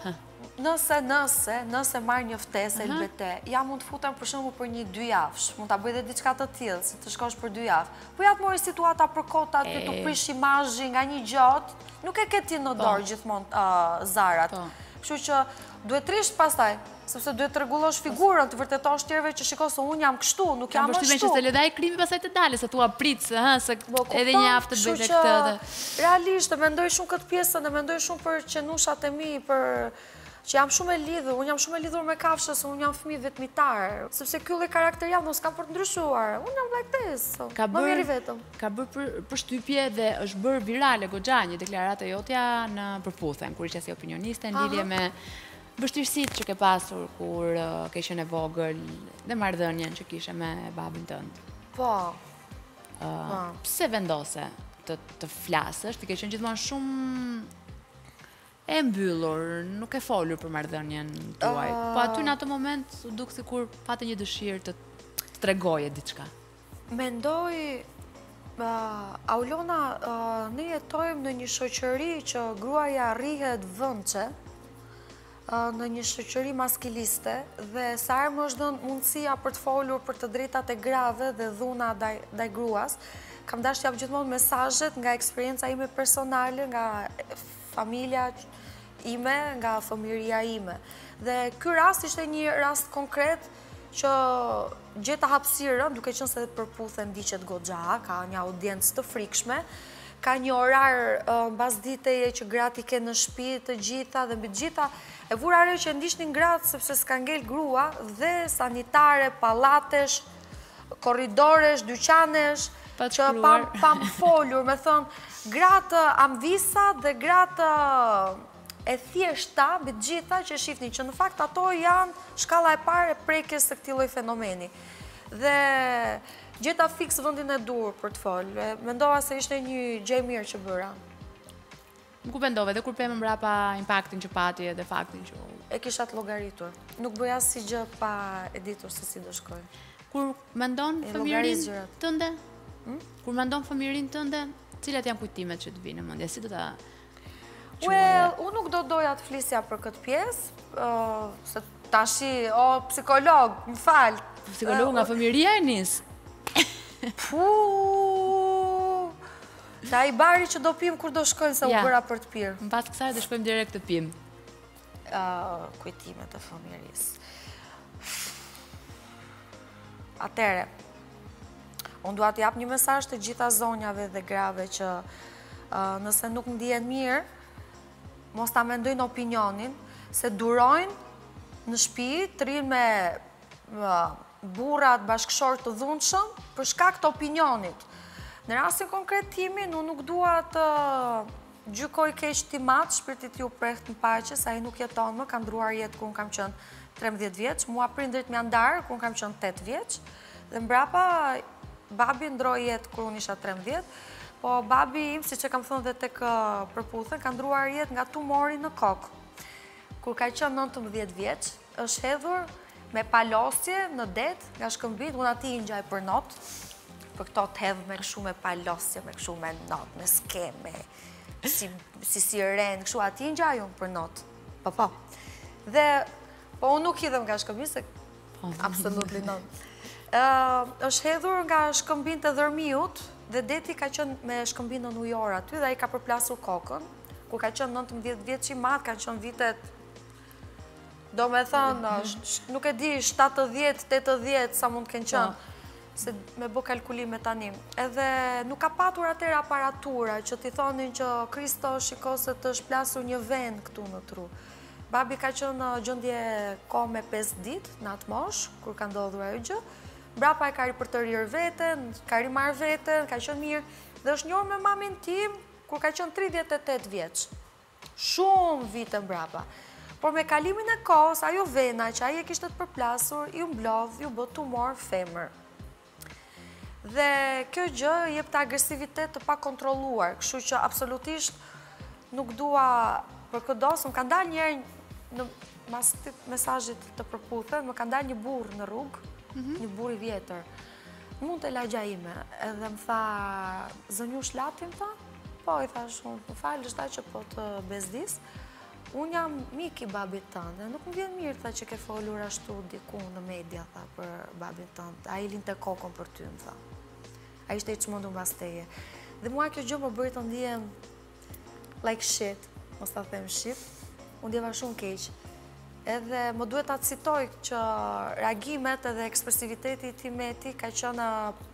Nëse marrë një ftesë LBT, ja mund të futem për shembull për 1-2 javësh, mund ta bëj edhe diçka të tillë, si të shkosh për 2 javë. Po ja të mori situata për kota, ty të prish imazhi nga një gjatë, nuk e ke ti në dorë gjithmonë zarat. Kështu që duhet rish pastaj, sepse duhet të rregullosh figurën, të vërtetosh tjerëve që shiko se unë jam kështu, nuk jam ashtu. Që se le dai krimi pastaj të dalë, se thua prit, se edhe një javë të bëj këtë. Realisht e mendoj shumë këtë pjesën, e mendoj shumë për qenushat e mi, për që jam shumë e lidhur, unë jam shumë e lidhur me kafshës, unë jam fëmijë vetmitar, sepse ky lloj karakteri jam, s'kam për të ndryshuar. Unë jam like this. Më mirë vetëm. Ka bërë përshtypje dhe është bërë virale goxha një deklaratë jotja në përputhen, kur ishe si opinioniste në lidhje me vështirësitë që ke pasur kur ke qenë e vogël dhe marrëdhënien që kishe me babin tënd. Po. Pse vendose të flasësh? Ti ke qenë gjithmonë shumë e mbyllur, nuk e folur për marrëdhënien tuaj. Po aty në atë moment u duk sikur patë një dëshirë të tregoje diçka. Mendoj, Aulona, ne jetojmë në një shoqëri që gruaja rrihet vëndçe, në një shoqëri maskiliste, dhe sa herë më është dhënë mundësia për të folur për të drejtat e grave dhe dhuna ndaj gruas, kam dashur t'jap gjithmonë mesazhet nga eksperienca ime personale, nga familja ime, nga fëmijëria ime. Dhe ky rast ishte një rast konkret që gjeta hapësirën, duke qenë se përputhen ndiqet goxha, ka një audiencë të frikshme, ka një orar mbas diteje që gratë i ke në shtëpi të gjitha dhe mbi të gjitha e vura re që ndiqnin gratë sepse s'ka ngel grua dhe sanitare, pallatesh, korridoresh, dyqanesh, që pam folur, me thonë, gratë ambisa dhe gratë e thjeshta, mbi të gjitha që shifni, që në fakt ato janë shkalla e parë e prekjes së këtij lloji fenomeni. Dhe gjeta fiks vendin e dur për të folë. Mendova se ishte një gjë e mirë që bëra. Nuk u mendove dhe kur pemë mbrapa impaktin që pati edhe faktin që e kisha të llogaritur. Nuk bëja asnjë gjë pa e ditur se si do shkoj. Kur mendon fëmijërinë tënde? Kur mendon fëmijërinë tënde, cilat janë kujtimet që të vinë në mendje? Si do ta unë nuk do doja të flisja për këtë pjesë, se tashi, psikolog, më falë. Psikolog nga fëmijëria e nis? Ta i bari që do pim kur do shkojnë se u bëra për të pirë. Në pas kësaj dhe shkojmë direkt të pim. Kujtimet e fëmijërisë. Atere, unë dua të jap një mesazh të gjitha zonjave dhe grave që nëse nuk ndihen mirë, mos ta mendojnë opinionin, se durojnë në shtëpi të rinë me burrat bashkëshor të dhunshëm për shkak të opinionit. Në rastin konkret timin, unë nuk dua të gjykoj keq timat, shpirtit ju preht në paqe, sa ai nuk jeton më, kam ndruar jetë kur unë kam qenë 13 vjeç, mua prindrit m'janë ndarë kur unë kam qenë 8 vjeç, dhe mbrapa babi ndroi jetë kur unë isha 13. Po babi im, si që kam thënë dhe tek përputhen, ka ndruar jetë nga tumori në kokë. Kur ka qenë 19 vjeç, është hedhur me palosje në det nga shkëmbit, unë ati i ngjaj për not, për këto të hedhë me këshu me palosje, me këshu me not, me skeme, si siren, këshu ati i ngjaj unë për not. Po. Dhe, po unë nuk hidhem nga shkëmbit, se absolutely not. është hedhur nga shkëmbin të Dhërmiut, dhe deti ka qenë me shkëmbin në New York aty, dhe ai ka përplasur kokën. Kur ka qenë 19 vjeç i madh, ka qenë vitet, do me thënë, nuk e di, 70, 80, sa mund të kenë qenë, se me bë kalkulime tani. Edhe nuk ka patur atëherë aparatura, që t'i thonin që Kristo shiko se të shplasur një vend këtu në tru. Babi ka qenë në gjendje kohë me 5 ditë, në atë moshë, kur ka ndodhur ajo gjë. Brapa e ka ri për të rirë veten, ka ri marrë veten, ka qenë mirë, dhe është njohur me mamin tim, kur ka qenë 38 vjeç. Shumë vite brapa. Por me kalimin e kohës, ajo vena që ai e kishte të përplasur, ju mblodh, ju bë tumor femër. Dhe kjo gjë jep të agresivitet të pakontrolluar, kështu që absolutisht nuk dua për këdos, më ka dalë njerë në mas të mesazhit të përputhen, më ka dalë një burr në rrugë, një burr i vjetër. Mund të lagja ime, edhe më tha, zënju shlatin, tha? Po, i thash unë, më falë, është ta që po të bezdis. unë jam mik i babit tënde, nuk më vjen mirë tha që ke folur ashtu diku në media tha për babit tënd. Ai linte kokën për ty, më tha. Ai ishte i çmendur mbas teje. Dhe mua kjo gjë më bëri të ndihem like shit, mos ta them shit. Unë ndjeva shumë keq. Edhe më duhet ta citoj që reagimet edhe ekspresiviteti i tij me ti ka qenë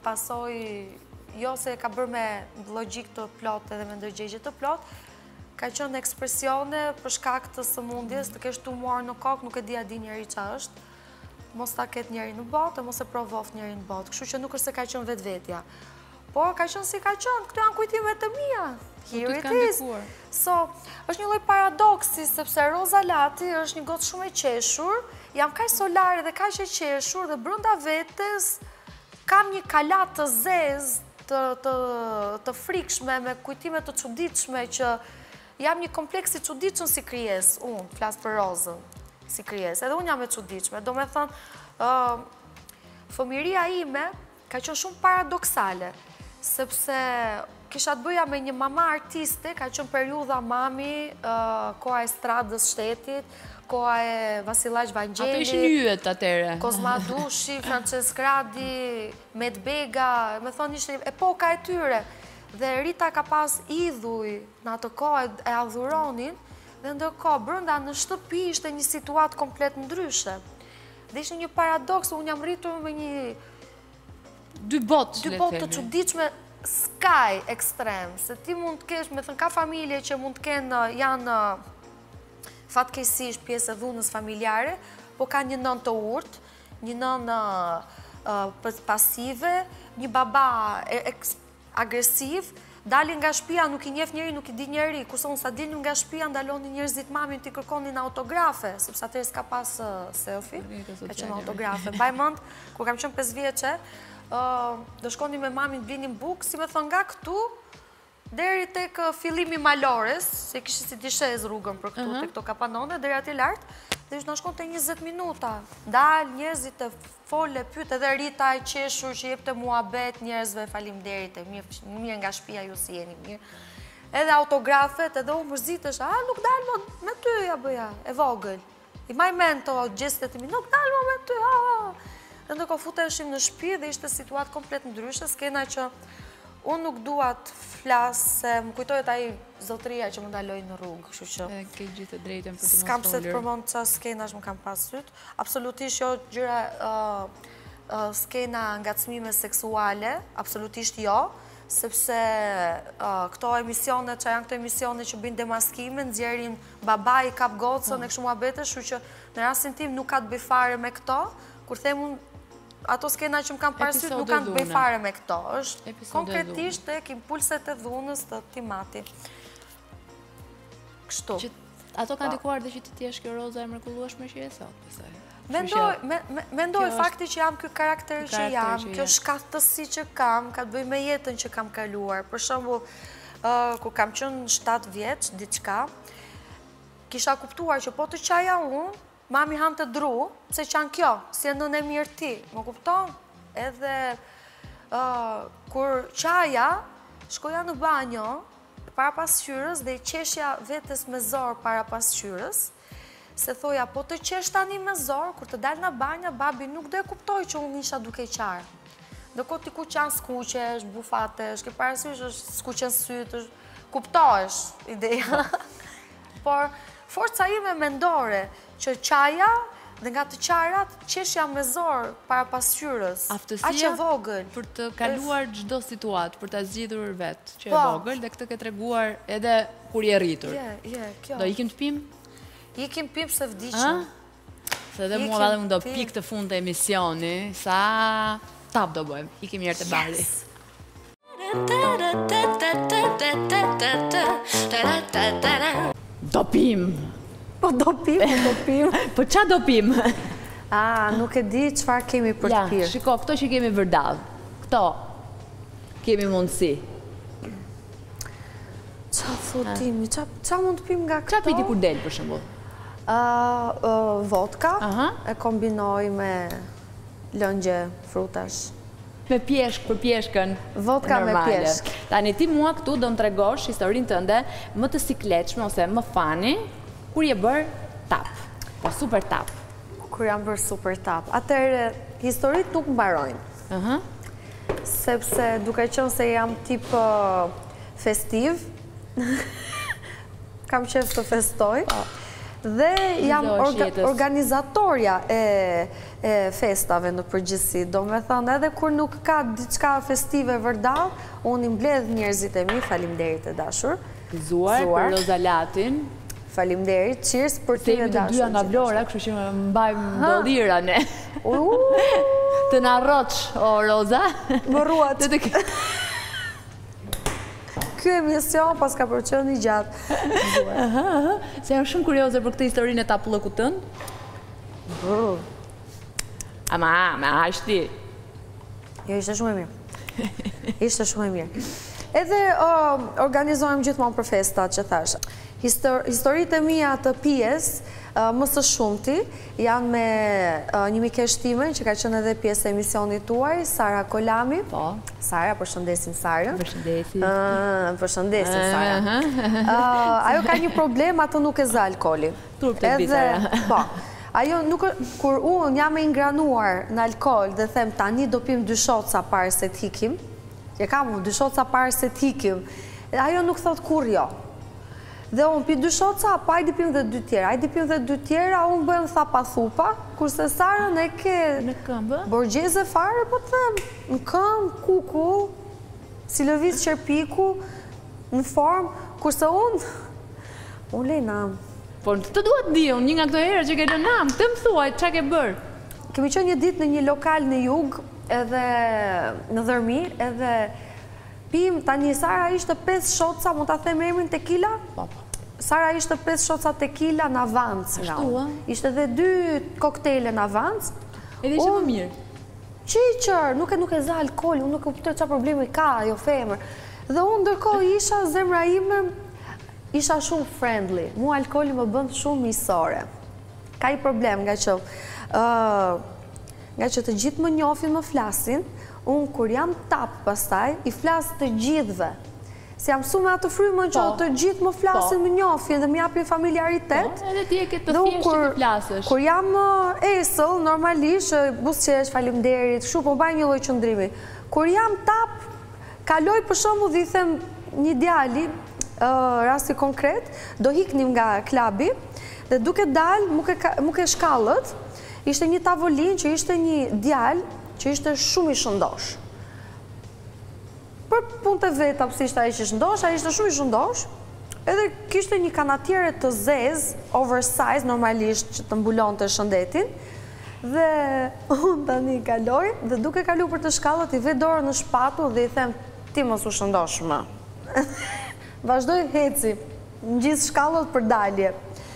pasojë jo se ka bërë me logjik të plot edhe me ndërgjegje të plot, ka qenë ekspresione për shkak të sëmundjes, të kesh tumor në kokë, nuk e di a di njeri çfarë është. Mos ta ketë njeri në botë, mos e provoft njeri në botë. Kështu që nuk është se ka qenë vetvetja. Por ka qenë si ka qenë, këto janë kujtimet e mia. Here it is. So, është një lloj paradoksi sepse Roza Lati është një gotë shumë e qeshur, jam kaq solare dhe kaq e qeshur dhe brenda vetes kam një kalat të zezë, të frikshme me kujtime të çuditshme që jam një kompleks i çuditshëm si krijesë, unë flas për Rozën si krijesë. Edhe unë jam e çuditshme. Domethënë, fëmiria ime ka qenë shumë paradoksale, sepse kisha të bëja me një mama artiste, ka qenë periudha mami, koha e stradës shtetit, koha e Vasilaj Vangjeli. Ato ishin yjet atëre. Kozma Dushi, Francesc Radi, Med Bega, me thonë ishte epoka e tyre. Dhe Rita ka pas idhuj në atë kohë e adhuronin, dhe ndërkohë brenda në shtëpi ishte një situatë komplet ndryshe. Dhe ishte një paradoks, unë jam rritur me një dy botë të çuditshme, skaj ekstrem, se ti mund të kesh, me thënë ka familje që mund të kenë, janë fatkeqësisht pjesë e dhunës familjare, po ka një nën të urtë, një nën pasive, një baba agresiv, dalin nga shtëpia, nuk i njeh njeri, nuk i di njeri, kurse unë sa dilnim nga shtëpia, ndalonin njerëzit mamin t'i kërkonin autografe, sepse atëherë s'ka pas selfie, ka qenë autografe. Mbaj mend, kur kam qenë 5 vjeçe, do shkonim me mamin të blinim bukë, si me thënë nga këtu, deri tek fillimi Malores, se kishte si dishez rrugën për këtu, tek këto kapanone, deri aty lart, dhe na shkonte 20 minuta. Dal njerëzit të fole, pyet edhe Rita e qeshur që jepte muhabet njerëzve, faleminderit, mirë nga shtëpia ju si jeni mirë. Edhe autografet, edhe u mërzitesh, nuk dal me ty ja bëja, e vogël. I maj mend to gjestet e mi, nuk dal me ty, Dhe ndërkohë futeshim në shtëpi dhe ishte situatë komplet ndryshe, skena që unë nuk dua të flas, se më kujtohet ai zotëria që më ndaloi në rrugë, kështu që ke gjithë të drejtën për të mos folur. S'kam se të përmend çfarë skenash më kam pas syt. Absolutisht jo gjëra skena ngacmime seksuale, absolutisht jo, sepse këto emisione, që janë këto emisione që bëjnë demaskime, nxjerrin babai kap gocën e kështu muhabete, kështu që në rastin tim nuk ka të bëj fare me këto, kur them unë ato skena që më kam parasysh nuk kanë të bëj fare me këto, është konkretisht tek impulset e dhunës të Timati. Kështu. Ato kanë ndikuar dhe që ti t'jesh kjo Roza e mrekullueshme që je sot, besoj. Mendoj fakti që jam ky karakter që jam, kjo shkaftësi që kam, ka të bëj me jetën që kam kaluar. Për shembull, kur kam qenë 7 vjeç, diçka, kisha kuptuar që po të qaja unë, mami han të dru, pse qanë kjo, si e nën e mirë ti, më kupton? Edhe, kur qaja, shkoja në banjo, para pasqyrës, dhe i qeshja vetes me zor para pasqyrës, se thoja, po të qesh tani me zor, kur të dal në banja, babi nuk do e kuptoj që unë isha duke qarë. Ndërkohë ti ku qanë skuqesh, bufatesh, ke parasysh është skuqen sytë, kuptohesh ideja. Por, forca ime mendore, që qaja dhe nga të qarat qeshja me zor para pasqyrës. Aftësia për të kaluar çdo situatë, për ta zgjidhur vetë që e vogël dhe këtë ke treguar edhe kur je rritur. Kjo. Do ikim të pim? Ikim pim se vdiqëm. Se dhe mua dhe unë do pik të fund të emisioni, sa tap do bëjmë. Ikim njerë të bari. Do pim! Po do pim, do pim. Po qa do pim? Nuk e di qëfar kemi për të pirë. Shiko, këto që kemi vërdal, këto kemi mundësi. Qa thotimi, qa mund të pim nga këto? Qa piti kur del, për shembull? Vodka, e kombinoj me lëngje, frutash. Me pjeshk, për pjeshkën vodka me pjeshk. Tani ti mua këtu do në tregosh historinë tënde më të sikletshme ose më fani, Kur je bërë tap, po super tap. Kur jam bërë super tap. Atëherë, historit nuk mbarojnë. Sepse duke qenë se jam tip festiv, kam qef të festoj, dhe jam organizatorja e festave në përgjithësi. Do me thënë, edhe kur nuk ka diçka festive vërdall, unë i mbledh njerëzit e mi, faleminderit e dashur. Gëzuar për Rozalatin. Faleminderit, cheers për ty e dashur. Të dyja nga Vlora, kështu që më mbajmë dollira ne. Të na rroç, o Roza. Më ruat. Ky emision pas ka përqenë i gjatë. Se jam shumë kurioze për këtë historinë e tapullëkut tënd. Ama, me hashti. Jo, ishte shumë e mirë. Ishte shumë e mirë. Edhe organizojmë gjithmonë për festat që thashë. Historitë e mia të pjesë, më së shumti, janë me një mikesh time që ka qenë edhe pjesë e emisionit tuaj, Sara Kolami. Po. Sara, përshëndesim Sarën. Përshëndesim. Përshëndesim Sara. Ajo ka një problem, ato nuk e zë alkooli. Turp të bi, Sara. Po. Ajo nuk, kur unë jam e ingranuar në alkool dhe them tani do pim 2 shoca parë se t'hikim, që kam unë 2 shoca parë se t'hikim, ajo nuk thot kur jo. Dhe unë pi 2 shoca, pa ajdi pim dhe 2 tjera. Ajdi pim dhe 2 tjera, unë bëjmë thapa thupa, kurse Sarën e ke... Në këmbë? Borgjeze fare, po të them, në këmbë, kuku, si lëviz qerpiku, në formë, kurse unë lej namë. Po të duhet di, unë një nga këto herë që ke lë namë, të më thuaj, që ke bërë? Kemi qenë një ditë në një lokal në jug, edhe në Dhërmi, edhe pim, tani Sara ishte 5 shoca, mund ta them emrin tequila? Po. Sara ishte 5 shoca tequila në avancë. Ashtu, ishte dhe 2 koktejle në avancë. Edhe ishte më mirë. Qiqër, nuk e za alkohol, unë nuk e kuptoj qa problemi ka, jo femër. Dhe unë ndërkohë isha, zemra ime, isha shumë friendly. Mu alkoholi më bënd shumë misore. Ka i problem nga që të gjithë më njofin më flasin, unë kur jam tap pastaj, i flasë të gjithve. Se jam su me atë frymë që të gjithë më flasin më njofin dhe më japin familiaritet. Edhe ti e këtë të thjeshtë të flasësh. Kur jam esëll, normalisht, busqesh, falimderit, shu po baj një lloj qëndrimi. Kur jam tap, kaloj për shembull dhe i them një djali, rasti konkret, do hiknim nga klabi, dhe duke dal, muke shkallët, ishte një tavolin që ishte një djal që ishte shumë i shëndosh. Për punë të veta, pësi ishte a ishte shëndosh, a ishte shumë i shëndosh, edhe kishte një kanatiere të zez, oversize, normalisht që të mbulon të shëndetin, dhe unë tani kaloj, dhe duke kalu për të shkallët, i ve dorën në shpatu dhe i them, ti mos u shëndosh më. Vazhdoj heci, në gjithë shkallët për dalje.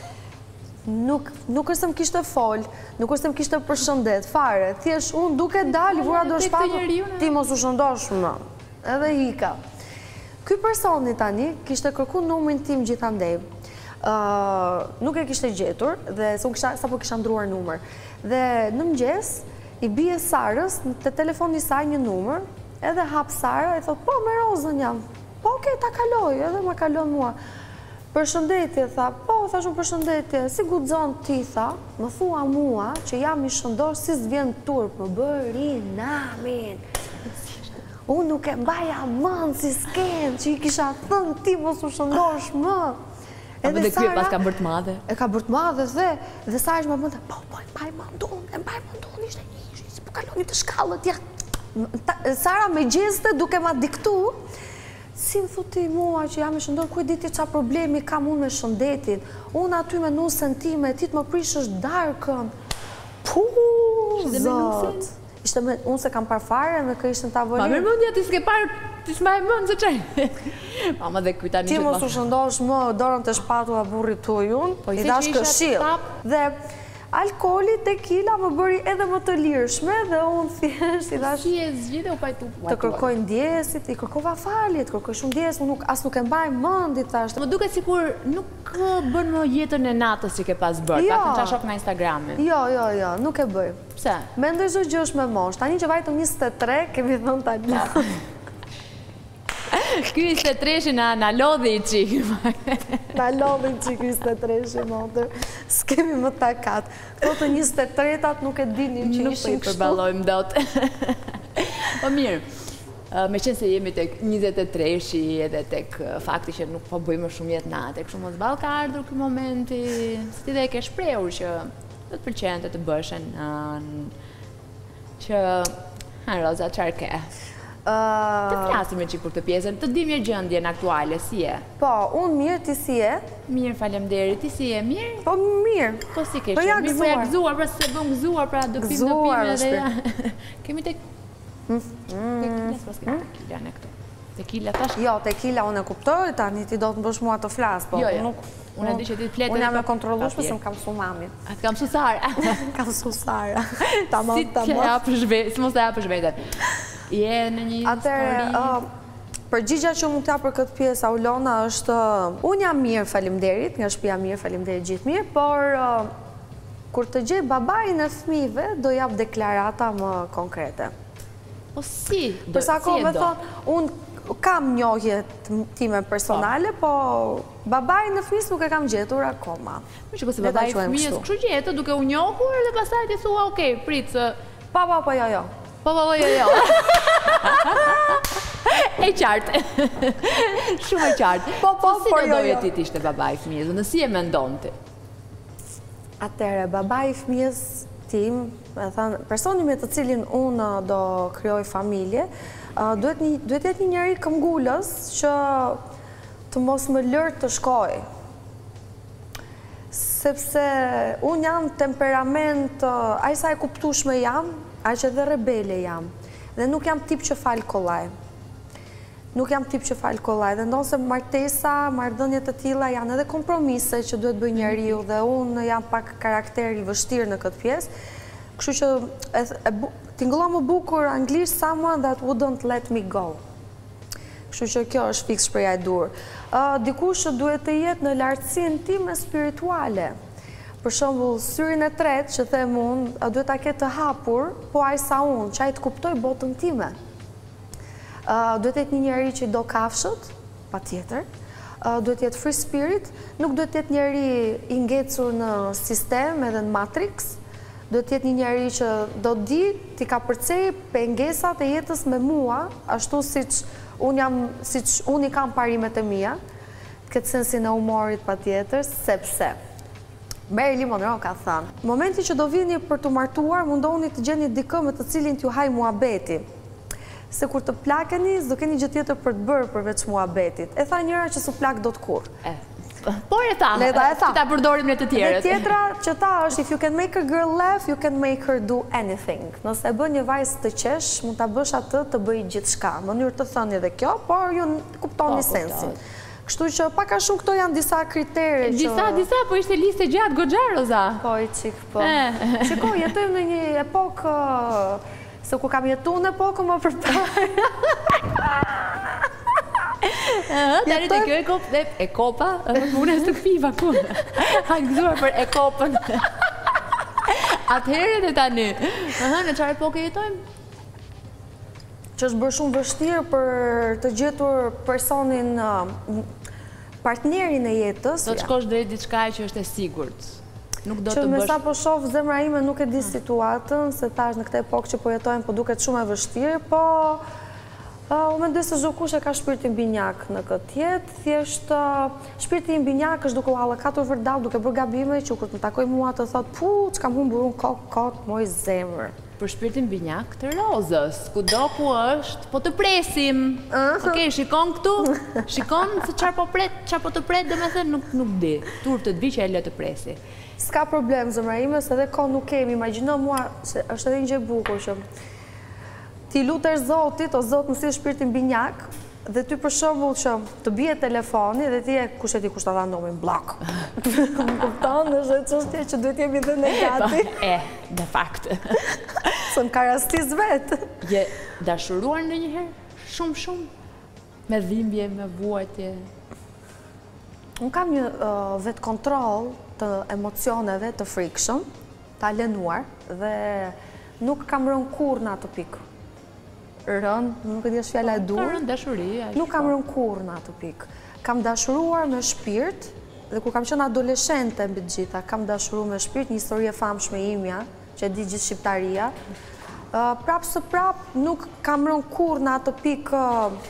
Nuk është më kishte fol, nuk është më kishte përshëndet, fare, thjesht unë duke dalë, i vura dorë shpatu, ti mos u shëndosh më. Edhe hika. Ky personi tani kishte kërku numrin tim gjithandej. Nuk e kishte gjetur, dhe sa po kisha ndruar numër. Dhe në mëngjes, i bie Sarës, të telefoni saj një numër, edhe hap Sara, e thot, po, me Rozën jam. Po, okej, ta kaloj, edhe ma kalon mua. Përshëndetje, tha, po, thashun përshëndetje, si guxon ti, tha, më thua mua që jam i shëndosh, si s'vjen turp, më bëri namin. Unë nuk e mbaja mënë si s'ken, që i kisha thënë ti mos u shëndosh më. Edhe dhe kërë pas ka bërt madhe. E ka bërt madhe dhe Sara ishë më bëndë, po, e mbaj mëndun, ishte një, si po kaloni të shkallët, ja. Sara me gjeste duke ma diktu, si më thuti mua që jam e shëndosh, ku e diti qa problemi kam unë me shëndetin, unë aty me nusën time, ti të më prish është darkën. Zot. Ishte me, unë se kam par fare me kërë ishte në tavolin. Ma mërë mundja ti s'ke parë, ti s'ma e mëndë se qaj. Mama dhe kujta një ti mos u shëndosh më dorën të shpatu a burrit tuaj unë, i dash këshill. Dhe alkooli, tequila më bëri edhe më të lirshme dhe unë thjesht i dash... Si e zgjidhe u pajtu? Të kërkoj ndjesit, i kërkova falje, të kërkoj shumë ndjesit, as nuk e mbaj mëndit, thashtë. Më duke sikur nuk bën më jetën e natës që ke pas bërë, pak në qashok në Instagramin. Jo, nuk e bëj. Pse? Me ndërgjë gjë është me mosh. Tani që vajtëm 23, kemi thënë tani. Ky 23-shi na lodhi i qikë. Na lodhi që 23-shi, motër. S'kemi më takat. Këto të 23-tat nuk e dinim që Nuk po i përballojmë dot. Po mirë, me qenë se jemi tek 23-shi edhe tek fakti që nuk po bëjmë shumë jetë natë, kështu mos ballë ka ardhur ky momenti, si ti dhe e ke shprehur që do të pëlqente të bëshen që Roza çfarë ke? Të flasim me çik për këtë pjesën, të dim mirë gjendjen aktuale, si je? Po, unë mirë, ti si je? Mirë, faleminderit, ti si je? Mirë? Po mirë. Po si ke Po ja mirë, po ja gëzuar, pra se bëm gëzuar, pra do pim edhe ja. Kemi tek tequila në këtu. Tequila tash? Jo, tequila unë e kuptoj, tani ti do të bësh mua të flas, po nuk. Unë di që ti të fletë. Unë jam e kontrollueshme se më kam su mamin. A të kam su Sara? Kam su Sara. Si të japësh vetë, si mos të japësh vetën. Je në një histori? Përgjigja që mund t'ja për këtë pjesë, Aulona, është unë jam mirë, faleminderit, nga shtëpia mirë, faleminderit gjithë mirë, por kur të gjej babain e fëmijëve, do jap deklarata më konkrete. Po si? Përsa kohë me thonë, unë kam njohjet time personale, po babain e fëmijës nuk e kam gjetur akoma. Më që se babai i fëmijës kështu gjetë, duke u njohur dhe pastaj ti thua, okej, prit se po jo. Po, jo. E qartë. Shumë e qartë. Po, si do doje ti t'ishte baba i fëmijës? Në si e mendon ti? Atëre, baba i fëmijës tim, personi me të cilin unë do krijoj familje, duhet jetë një njeri këmbgulës që të mos më lërë të shkoj. Sepse unë jam temperament, a i sa e kuptushme jam, a që dhe rebele jam. Dhe nuk jam tip që falë kollaj. Dhe ndonë se martesa, marrëdhëniet e tilla janë edhe kompromise që duhet bëj njeriu dhe unë jam pak karakter i vështirë në këtë pjesë. Kështu që tingëllon më bukur anglisht someone that wouldn't let me go. Kështu që kjo është fiks shpreha e dur. Dikush që duhet të jetë në lartësinë time spirituale. Për shembull, syrin e tretë që them unë, duhet ta ketë të hapur, po ai sa unë, që ai të kuptoj botën time. Duhet të jetë një njeri që do kafshët, patjetër. Duhet të jetë free spirit, nuk duhet të jetë njeri i ngecur në sistem edhe në matrix. Duhet të jetë një njeri që do di ti ka përcej pengesat e jetës me mua, ashtu siç unë i kam parimet e mia, këtë sensin e humorit patjetër, sepse Marilyn Monroe ka thënë, momenti që do vini për të martuar, mundoni të gjeni dikë me të cilin t'ju haj muhabeti. Se kur të plakeni, s'do keni gjë tjetër për të bërë përveç muhabetit. E tha njëra që s'u plak do të kur. Por e tha, që ta përdorim në të tjerët. Dhe tjetra që ta është, if you can make a girl laugh, you can make her do anything. Nëse e bën një vajzë të qesh, mund ta bësh atë të bëj gjithçka. Mënyrë të thënë edhe kjo, por ju kuptoni sensin. Kështu që paka shumë këto janë disa kritere që... Disa, po ishte listë gjatë goxha, Roza. Po, i qikë, po. Shiko, jetojmë në një epokë, se ku kam jetu në epokë më përpare. Tani të kjo e kopa, mune së të këpiva ku. Ha gëzuar për e kopën. Atëherë dhe tani. Në qarë epokë jetojmë? Që është bërë shumë vështirë për të gjetur personin, partnerin e jetës. Do të shkosh drejt diçka që është e sigurt. Që me sa po shoh zemra ime nuk e di situatën, se tash në këtë epokë që po jetojmë po duket shumë e vështirë, po u mendoj se çdo kush e ka shpirtin binjak në këtë jetë, thjesht shpirti i binjak është duke u hallakatur vërdall, duke bërë gabime që kur të takoj mua të thot, pu, ç'kam humbur unë kot moj zemër. Për shpirtin binjak të Rozës, kudo ku është, po të presim. Okej, shikon këtu, shikon se çfarë po të pret, domethënë nuk di. Tur të vi që e lë të presi. S'ka problem zemra ime, se edhe kohë nuk kemi. Imagjino mua, se është edhe një gjë e bukur që ti lutesh Zotit, o Zot më sill shpirtin binjak, dhe ty për shembull që të bie telefoni dhe ti kush e di kush ta dha numrin blok. Më kupton, është çështje që duhet jemi dhe ne gati. De fakt. Së më ka rastis vetë. Je dashuruar ndonjëherë? Shumë? Me dhimbje, me vuajtje? Unë kam një vetë kontroll të emocioneve të frikshëm, të alenuar, dhe nuk kam rënë kurrë në atë pikë. rënë, nuk e di është fjala e dur. Ka rënë dashuri. Nuk kam rënë kurrë në atë pikë. Kam dashuruar me shpirt, dhe kur kam qenë adoleshente mbi të gjitha, kam dashuruar me shpirt, një histori e famshme imja, që e di gjithë shqiptaria. Prapë së prapë nuk kam rënë kurrë në atë pikë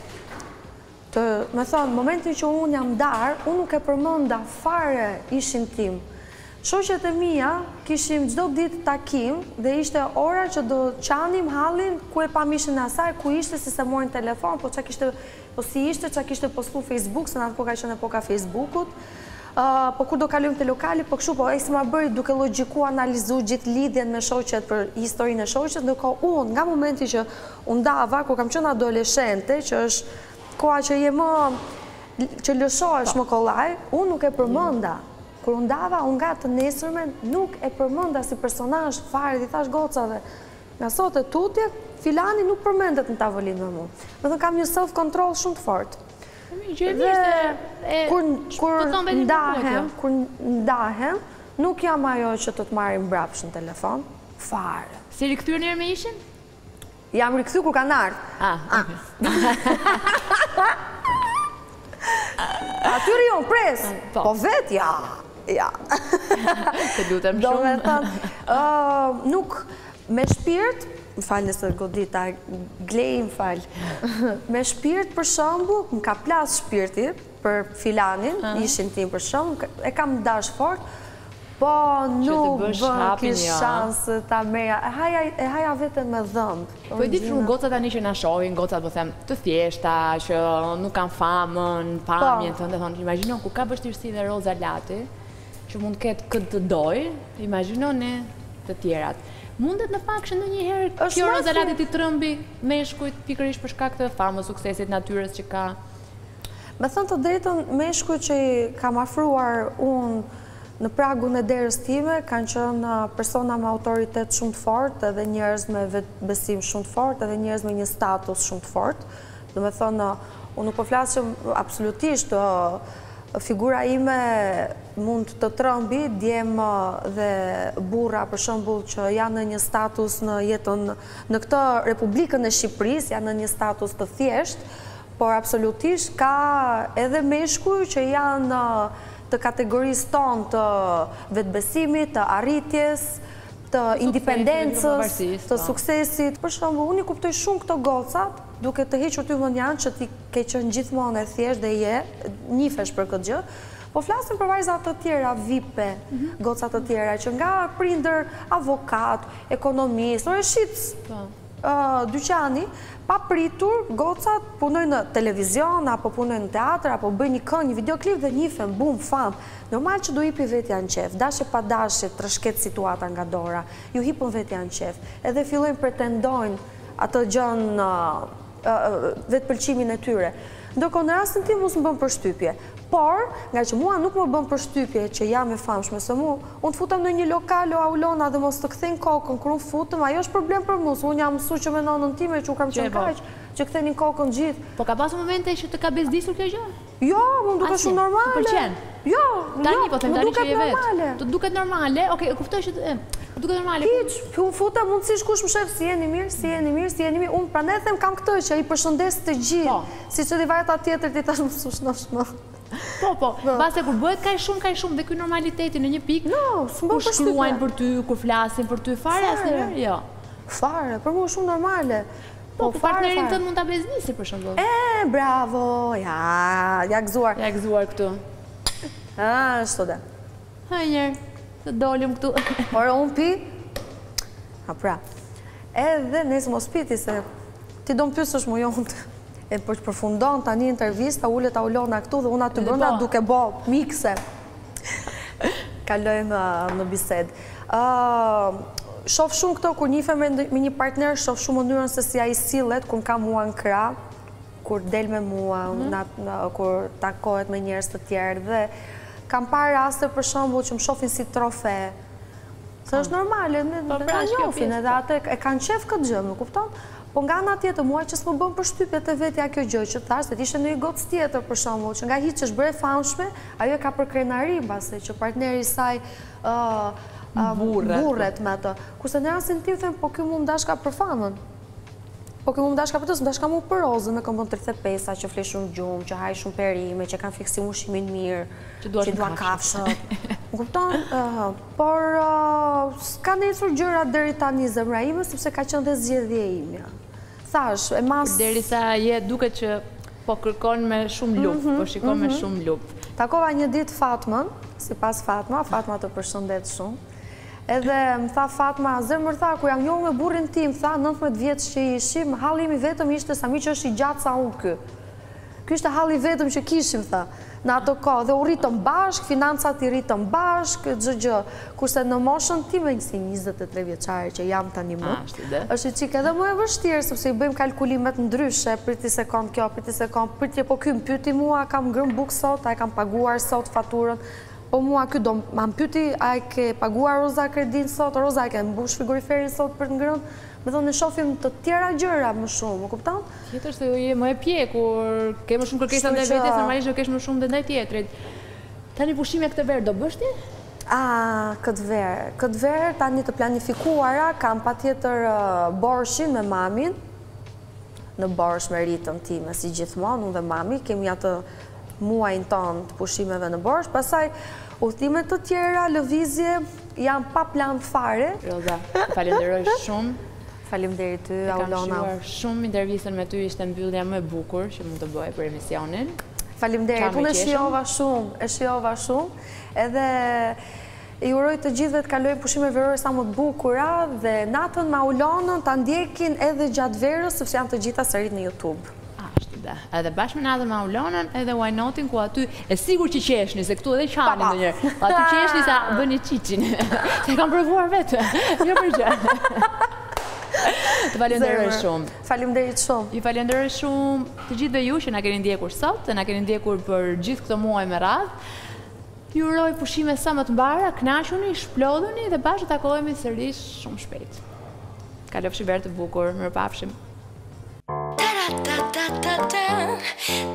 me thonë, momentin që unë jam darë, unë nuk e përmenda fare ishin tim. Shoqet e mia kishim çdo ditë takim dhe ishte ora që do qanim hallin ku e pam ishin e asaj, ku ishte, si se morin telefon, po si ishte, qa kishte postu Facebook, se në atë po ka qenë epoka Facebookut, po kur do kalujmë të lokali, po kështu, po e si ma bëri duke logjiku, analizu gjithë lidhjen me shoqet për historinë e shoqet, ndërko unë, nga momenti që unë dava, kur kam qenë adoleshente, që është koha që je më, që lëshohesh më kollaj, unë nuk e përmenda. Kur unë dava, unë nga të nesërmen, nuk e përmenda si personazh fare, i thash gocave, nga sot e tutje, filani nuk përmendet në tavolin me mu. Me thënë kam një self-control shumë të fort. Kur ndahem, nuk jam ajo që të marrim brapsh në telefon, fare. Si rikthyer njerë me ishin? Jam rikthy kur kanë ardhur. Atyri jonë, pres, po vet, ja. Të lutem shumë. Nuk, me shpirt, më falë nëse godita, glej më falë, me shpirt për shembull, më ka plas shpirti për filanin, ishin tim për shembull, e kam dash fort, po nuk bën kish shansë ta merja, e haja vetën me dhëmbë. Po e di shumë gocat tani që na shohin, gocat po them të thjeshta, që nuk kanë famën, pamjen, të thonë, imagjinon ku ka vështirësi dhe Roza Lati, që mund ketë këtë të dojë, imagjinoni të tjerat. Mundet në fakt që ndonjëherë kjo Roza Lati t'i trëmbi meshkujt pikërisht për shkak të famës, suksesit, natyrës që ka. Me thënë të drejtën, meshkujt që kam afruar unë në pragun e derës time, kanë qenë persona me autoritet shumë të fort, edhe njerëz me vetbesim shumë të fort, edhe njerëz me një status shumë të fort. Dhe me thënë, unë nuk po flasëm absolutisht, figura ime mund të trëmbi, djemë dhe burra për shembull që janë në një status në jetën në këtë Republikën e Shqipërisë, janë në një status të thjesht, por absolutisht ka edhe meshkuj që janë të kategorisë tonë të vetbesimit, të arritjes, të independencës, të suksesit. Për shembull, unë i kuptoj shumë këto gocat, duke të hequr ty mendjan që ti ke qenë gjithmonë e thjeshtë dhe je, nifesh për këtë gjë, po flasim për vajzat të tjera, vipe, gocat të tjera, që nga prindër, avokat, ekonomist, ore shitës, dyqani, pa pritur, gocat punojnë në televizion, apo punojnë në teatr, apo bëjnë një këngë, një videoklip dhe njifen, bum, fam. Normal që do hipi vetja në qef, dashe pa dashe, të rëshket situata nga dora, ju hipën vetja në qef, edhe fillojnë pretendojnë atë gjën vetë pëlqimin e tyre. Ndërkohë në rastin tim mos më bën përshtypje, por nga që mua nuk më bën përshtypje që jam e famshme se mu, unë të futem në një lokal o aulona dhe mos të kthejnë kokën, kër unë futem, ajo është problem për mu, unë jam mësu që me nonën time që u kam qenë kaq, që kthejnë kokën gjithë. Po ka pasur momente që të ka bezdisur kjo gjë? Jo, më duke shumë normale. Të pëlqen? Jo, më duket normale. Të duket normale, okej, kuptoj që duket normale. Hiq, unë futem mundësish kush më shef si jeni mirë, unë prandaj them kam këtë që i përshëndes të gjithë, si që di vajta tjetër ti tash më sushnosh më. Po, base kur bëhet kaj shumë dhe kjo normaliteti në një pikë, kur shkruajnë për ty, kur flasin për ty, fare asnjëherë, jo. Fare, për mu shumë normale. Po, partnerin tënë mund t'a bezdisi për shembull. Bravo, ja gëzuar. Ja gëzuar këtu. Shto dhe. Hajnjer, të dolim këtu. Por unë pi, pra, edhe nësë mos piti se ti do më pysësh mu jonë e për që përfundon të një intervista, ullet a ullona këtu dhe unë aty brënda duke bo mikse. Kalojmë në bised. Shof shumë këto, kur njife me një partner, shof shumë mënyrën se si a i sillet, kur ka mua në kra, kur del me mua, kur takohet me njerës të tjerë, dhe kam parë raste për shembull që më shofin si trofe. Se është normale, në njofin, edhe atë e kanë qef këtë gjë, më kupton? Po nga nga tjetër, mua që s'më bëm përshtypje të vetja kjo gjë, që thash, se t'ishte në i gocë tjetër për shembull, që nga hi që është bre famshme, ajo e ka për krenari, base, që partneri saj burret me atë. Kurse në rasin tim them, po kjo mu më dashka për famën. Po këmu më dashka për tësë, më dashka mu për rozën, me këmë 35-a, që fle shumë gjumë, që haj shumë perime, që kanë fiksim ushimin mirë, që duan kafshët. Më kupton, por s'ka nesur gjëra deri tani zemra ime, sepse ka qenë dhe zgjedhje imja. Thash, e mas... Deri sa je duke që po kërkon me shumë lupë, po shikon me shumë lupë. Takova një ditë Fatmën, si pas Fatma të përshëndet shumë. Edhe më tha Fatma, zemër tha, ku jam njohë me burrin tim, tha, 19 vjetës që ishim, halli imi vetëm ishte sa mi që është i gjatë sa unë kë. Ky ishte halli vetëm që kishim, tha, në ato kohë, dhe u rritëm bashk, financat i rritëm bashk, gjë, kurse në moshën tim e si 23 vjeçare që jam tani më, është i qik edhe më e vështirë, sepse i bëjmë kalkulimet ndryshe, priti sekond kjo, priti sekond, pritje po ky më pyti mua, kam ngrëm buk sot, a e kam paguar sot faturën, po mua ky do ma më pyti, a e ke paguar Roza kredin sot, Roza e ke mbush frigoriferin sot për të ngrën, me thonë në shofim të tjera gjëra më shumë, më kupton? Tjetër se je më e pjekur, ke më shumë kërkesa ndaj vetes, normalisht do kesh më shumë ndaj tjetrit. Tani pushime këtë verë do bësh ti? Këtë verë tani të planifikuara, kam patjetër borshin me mamin, në borsh me ritëm time si gjithmonë, unë dhe mami, kemi atë muajnë tonë të pushimeve në borsh, pasaj udhëtimet të tjera, lëvizje, janë pa plan fare. Roza, falenderoj shumë. Faleminderit ty, Aulona. Kam shuar shumë intervjistën me ty, ishte mbyllja më e bukur që mund të bëj për emisionin. Faleminderit, unë e shijova shumë, edhe i uroj të gjithëve të kalojnë pushime verore sa më të bukura, dhe natën me Aulonën të ndjekin edhe gjatë verës, sepse janë të gjitha sërit në YouTube. Edhe bashkë me natën me Aulonën, edhe Why Notin, ku aty e sigur që qeshni, se këtu edhe qani në njërë. Aty qeshni sa bëni qiqin. Se kam provuar vetë, jo për gjë. Të falenderoj shumë. Falenderit shumë. Ju falenderoj shumë të gjithëve ju që na keni ndjekur sot, të na keni ndjekur për gjithë këto muaj me radhë. Ju uroj pushime sa më të mbara, kënaquni, shplodhuni dhe bashkë të takohemi sërish shumë shpejt. Kalofshi verë të bukur, mirëpafshim.